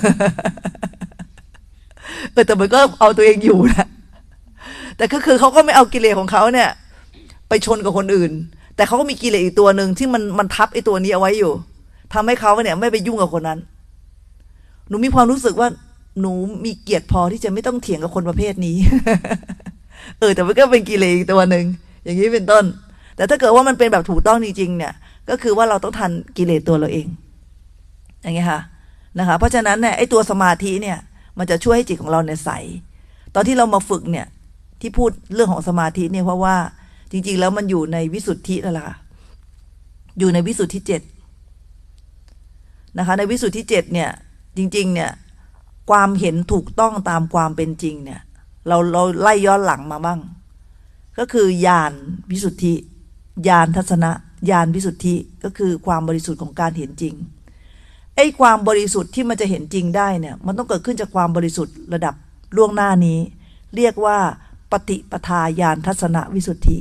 Speaker 1: เออแต่มันก็เอาตัวเองอยู่นะแต่ก็คือเขาก็ไม่เอากิเลสของเขาเนี่ยไปชนกับคนอื่นแต่เขาก็มีกิเลสอีกตัวหนึ่งที่มันมันทับไอ้ตัวนี้เอาไว้อยู่ทำให้เขาเนี่ยไม่ไปยุ่งกับคนนั้นหนูมีความรู้สึกว่าหนูมีเกียรติพอที่จะไม่ต้องเถียงกับคนประเภทนี้ เออแต่มันก็เป็นกิเลสอีกตัวหนึ่งอย่างนี้เป็นต้นแต่ถ้าเกิดว่ามันเป็นแบบถูกต้องจริงๆเนี่ยก็คือว่าเราต้องทันกิเลสตัวเราเองอย่างเงี้ยค่ะนะคะเพราะฉะนั้นเนี่ยไอ้ตัวสมาธิเนี่ยมันจะช่วยให้จิตของเราเนี่ยใสตอนที่เรามาฝึกเนี่ยที่พูดเรื่องของสมาธิเนี่ยเพราะว่าจริงๆแล้วมันอยู่ในวิสุทธินั่นแหละอยู่ในวิสุทธิเจ็ดนะคะในวิสุทธิเจ็ดเนี่ยจริงๆเนี่ยความเห็นถูกต้องตามความเป็นจริงเนี่ยเราเราไล่ย้อนหลังมาบ้างก็คือญาณวิสุทธิญาณทัศนะญาณวิสุทธิก็คือความบริสุทธิ์ของการเห็นจริงไอ้ความบริสุทธิ์ที่มันจะเห็นจริงได้เนี่ยมันต้องเกิดขึ้นจากความบริสุทธิ์ระดับล่วงหน้านี้เรียกว่าปฏิปทาญาณทัศนวิสุทธิ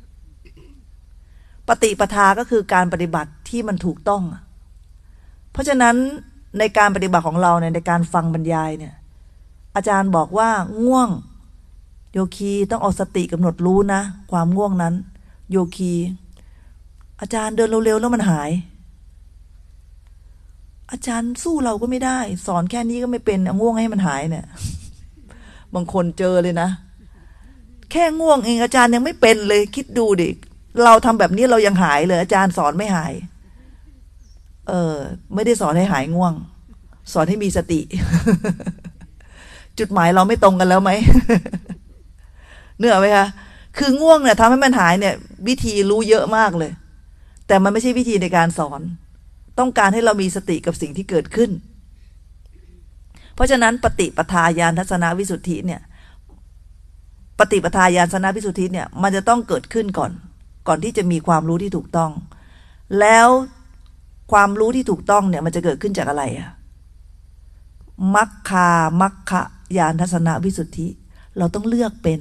Speaker 1: ปฏิปทาก็คือการปฏิบัติที่มันถูกต้องเพราะฉะนั้นในการปฏิบัติของเราเนี่ยในการฟังบรรยายเนี่ยอาจารย์บอกว่าง่วงโยคีต้องเอาสติกำหนดรู้นะความง่วงนั้นโยคีอาจารย์เดินเร็วๆแล้วมันหายอาจารย์สู้เราก็ไม่ได้สอนแค่นี้ก็ไม่เป็นง่วงให้มันหายเนี่ยบางคนเจอเลยนะแค่ง่วงเองอาจารย์ยังไม่เป็นเลยคิดดูดิเราทำแบบนี้เรายังหายเลยอาจารย์สอนไม่หายเออไม่ได้สอนให้หายง่วงสอนให้มีสติ จุดหมายเราไม่ตรงกันแล้วไหม เนื้อไหมคะคือง่วงเนี่ยทำให้มันหายเนี่ยวิธีรู้เยอะมากเลยแต่มันไม่ใช่วิธีในการสอนต้องการให้เรามีสติกับสิ่งที่เกิดขึ้นเพราะฉะนั้นปฏิปทาญาณทัศนวิสุทธิเนี่ยปฏิปทาญาณทัศนวิสุทธิเนี่ยมันจะต้องเกิดขึ้นก่อนก่อนที่จะมีความรู้ที่ถูกต้องแล้วความรู้ที่ถูกต้องเนี่ยมันจะเกิดขึ้นจากอะไรอะมัคคามัคคะญาณทัศนวิสุทธิเราต้องเลือกเป็น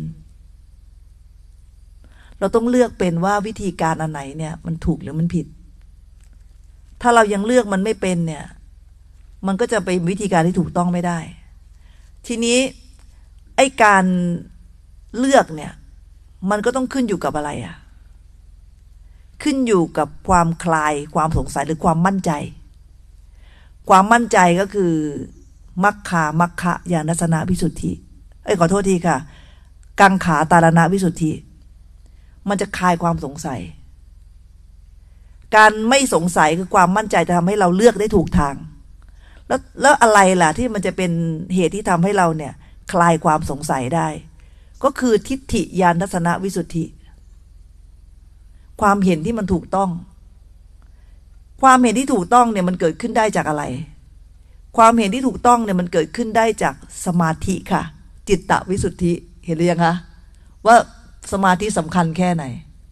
Speaker 1: เราต้องเลือกเป็นว่าวิธีการอันไหนเนี่ยมันถูกหรือมันผิดถ้าเรายังเลือกมันไม่เป็นเนี่ยมันก็จะเป็นวิธีการที่ถูกต้องไม่ได้ทีนี้ไอ้การเลือกเนี่ยมันก็ต้องขึ้นอยู่กับอะไรอะขึ้นอยู่กับความคลายความสงสัยหรือความมั่นใจความมั่นใจก็คือมัคคามัคคะญาณทัศนวิสุทธิเอ้ยขอโทษทีค่ะกังขาตารณวิสุทธิมันจะคลายความสงสัยการไม่สงสัยคือความมั่นใจจะทำให้เราเลือกได้ถูกทางแล้วแล้วอะไรล่ะที่มันจะเป็นเหตุที่ทำให้เราเนี่ยคลายความสงสัยได้ก็คือทิฏฐิญาณทัศนวิสุทธิความเห็นที่มันถูกต้องความเห็นที่ถูกต้องเนี่ยมันเกิดขึ้นได้จากอะไรความเห็นที่ถูกต้องเนี่ยมันเกิดขึ้นได้จากสมาธิค่ะจิตตวิสุทธิเห็นหรือยังคะว่าสมาธิสำคัญแค่ไหน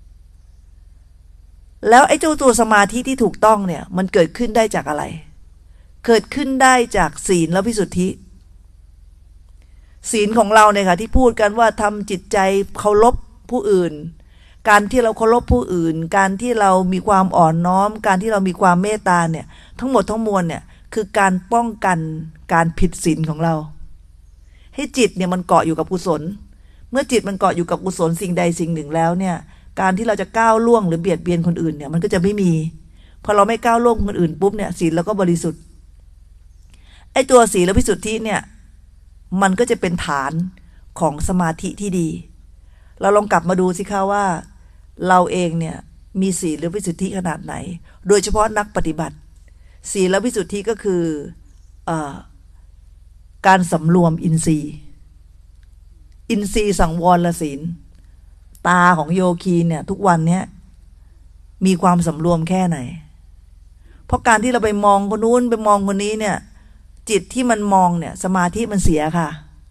Speaker 1: แล้วไอ้เจ้าตัวสมาธิที่ถูกต้องเนี่ยมันเกิดขึ้นได้จากอะไรเกิดขึ้นได้จากศีลและวิสุทธิศีลของเราเนี่ยค่ะที่พูดกันว่าทำจิตใจเคารพผู้อื่นการที่เราเคารพผู้อื่นการที่เรามีความอ่อนน้อมการที่เรามีความเมตตาเนี่ยทั้งหมดทั้งมวลเนี่ยคือการป้องกันการผิดศีลของเราให้จิตเนี่ยมันเกาะอยู่กับกุศลเมื่อจิตมันเกาะอยู่กับกุศลสิ่งใดสิ่งหนึ่งแล้วเนี่ยการที่เราจะก้าวล่วงหรือเบียดเบียนคนอื่นเนี่ยมันก็จะไม่มีพอเราไม่ก้าวล่วงคนอื่นปุ๊บเนี่ยศีลเราก็บริสุทธิ์ไอ้ตัวศีลและวิสุทธิเนี่ยมันก็จะเป็นฐานของสมาธิที่ดีเราลองกลับมาดูสิคะว่าเราเองเนี่ยมีศีลหรือวิสุทธิขนาดไหนโดยเฉพาะนักปฏิบัติศีลและวิสุทธิก็คือเอ่อการสำรวมอินทรีย์อินทรีย์สังวรศีลตาของโยคีเนี่ยทุกวันเนี้ยมีความสำรวมแค่ไหนเพราะการที่เราไปมองคนนู้นไปมองคนนี้เนี่ยจิตที่มันมองเนี่ยสมาธิมันเสียค่ะ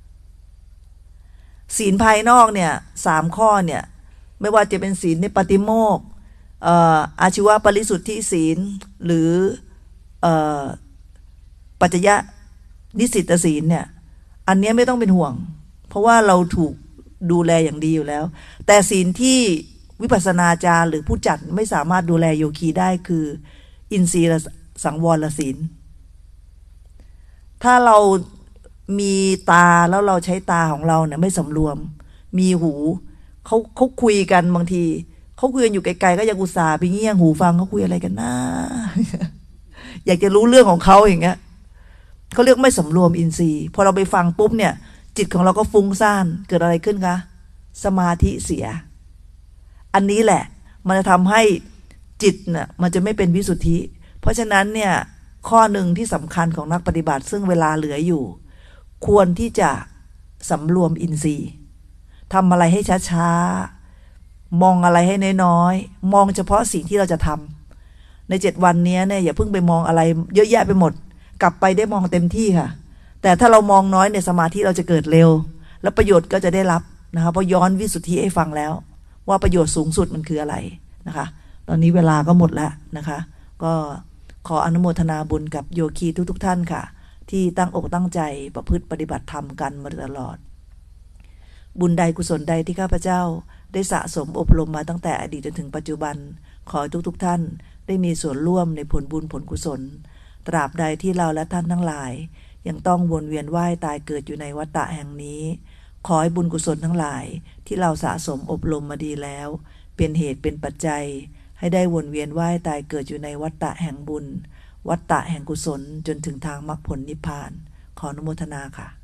Speaker 1: ศีลภายนอกเนี่ยสามข้อเนี่ยไม่ว่าจะเป็นศีลในปฏิโมกข์เอ่ออาชีวปริสุทธิศีลหรือเอ่อปัจจยนิสิตศีลเนี่ยอันนี้ไม่ต้องเป็นห่วงเพราะว่าเราถูกดูแลอย่างดีอยู่แล้วแต่ศีลที่วิปัสสนาจารย์หรือผู้จัดไม่สามารถดูแลโยคีได้คืออินทรีย์สังวรศีลถ้าเรามีตาแล้วเราใช้ตาของเราเนี่ยไม่สำรวมมีหูเขาเขาคุยกันบางทีเขาคุยกันอยู่ไกลๆก็ยังอุตส่าห์ไปเงี่ยงหูฟังเขาคุยอะไรกันนะ อยากจะรู้เรื่องของเขาอย่างเงี้ยเขาเรียกไม่สำรวมอินทรีย์พอเราไปฟังปุ๊บเนี่ยจิตของเราก็ฟุ้งซ่านเกิดอะไรขึ้นคะสมาธิเสียอันนี้แหละมันจะทำให้จิตเนี่ยมันจะไม่เป็นวิสุทธิเพราะฉะนั้นเนี่ยข้อหนึ่งที่สำคัญของนักปฏิบัติซึ่งเวลาเหลืออยู่ควรที่จะสำรวมอินทรีย์ทำอะไรให้ช้าๆมองอะไรให้น้อยๆมองเฉพาะสิ่งที่เราจะทำในเจ็ดวันนี้เนี่ยอย่าเพิ่งไปมองอะไรเยอะแยะไปหมดกลับไปได้มองเต็มที่ค่ะแต่ถ้าเรามองน้อยในสมาธิเราจะเกิดเร็วและประโยชน์ก็จะได้รับนะคะเพราะย้อนวิสุทธิให้ฟังแล้วว่าประโยชน์สูงสุดมันคืออะไรนะคะตอนนี้เวลาก็หมดแล้วนะคะก็ขออนุโมทนาบุญกับโยคีทุกๆท่านค่ะที่ตั้งอกตั้งใจประพฤติปฏิบัติธรรมกันมาตลอดบุญใดกุศลใดที่ข้าพเจ้าได้สะสมอบรมมาตั้งแต่อดีตจนถึงปัจจุบันขอทุกๆท่านได้มีส่วนร่วมในผลบุญผลกุศลตราบใดที่เราและท่านทั้งหลายยังต้องวนเวียนว่ายตายเกิดอยู่ในวัฏฏะแห่งนี้ขอให้บุญกุศลทั้งหลายที่เราสะสมอบรมมาดีแล้วเป็นเหตุเป็นปัจจัยให้ได้วนเวียนว่ายตายเกิดอยู่ในวัฏฏะแห่งบุญวัฏฏะแห่งกุศลจนถึงทางมรรคผลนิพพานขออนุโมทนาค่ะ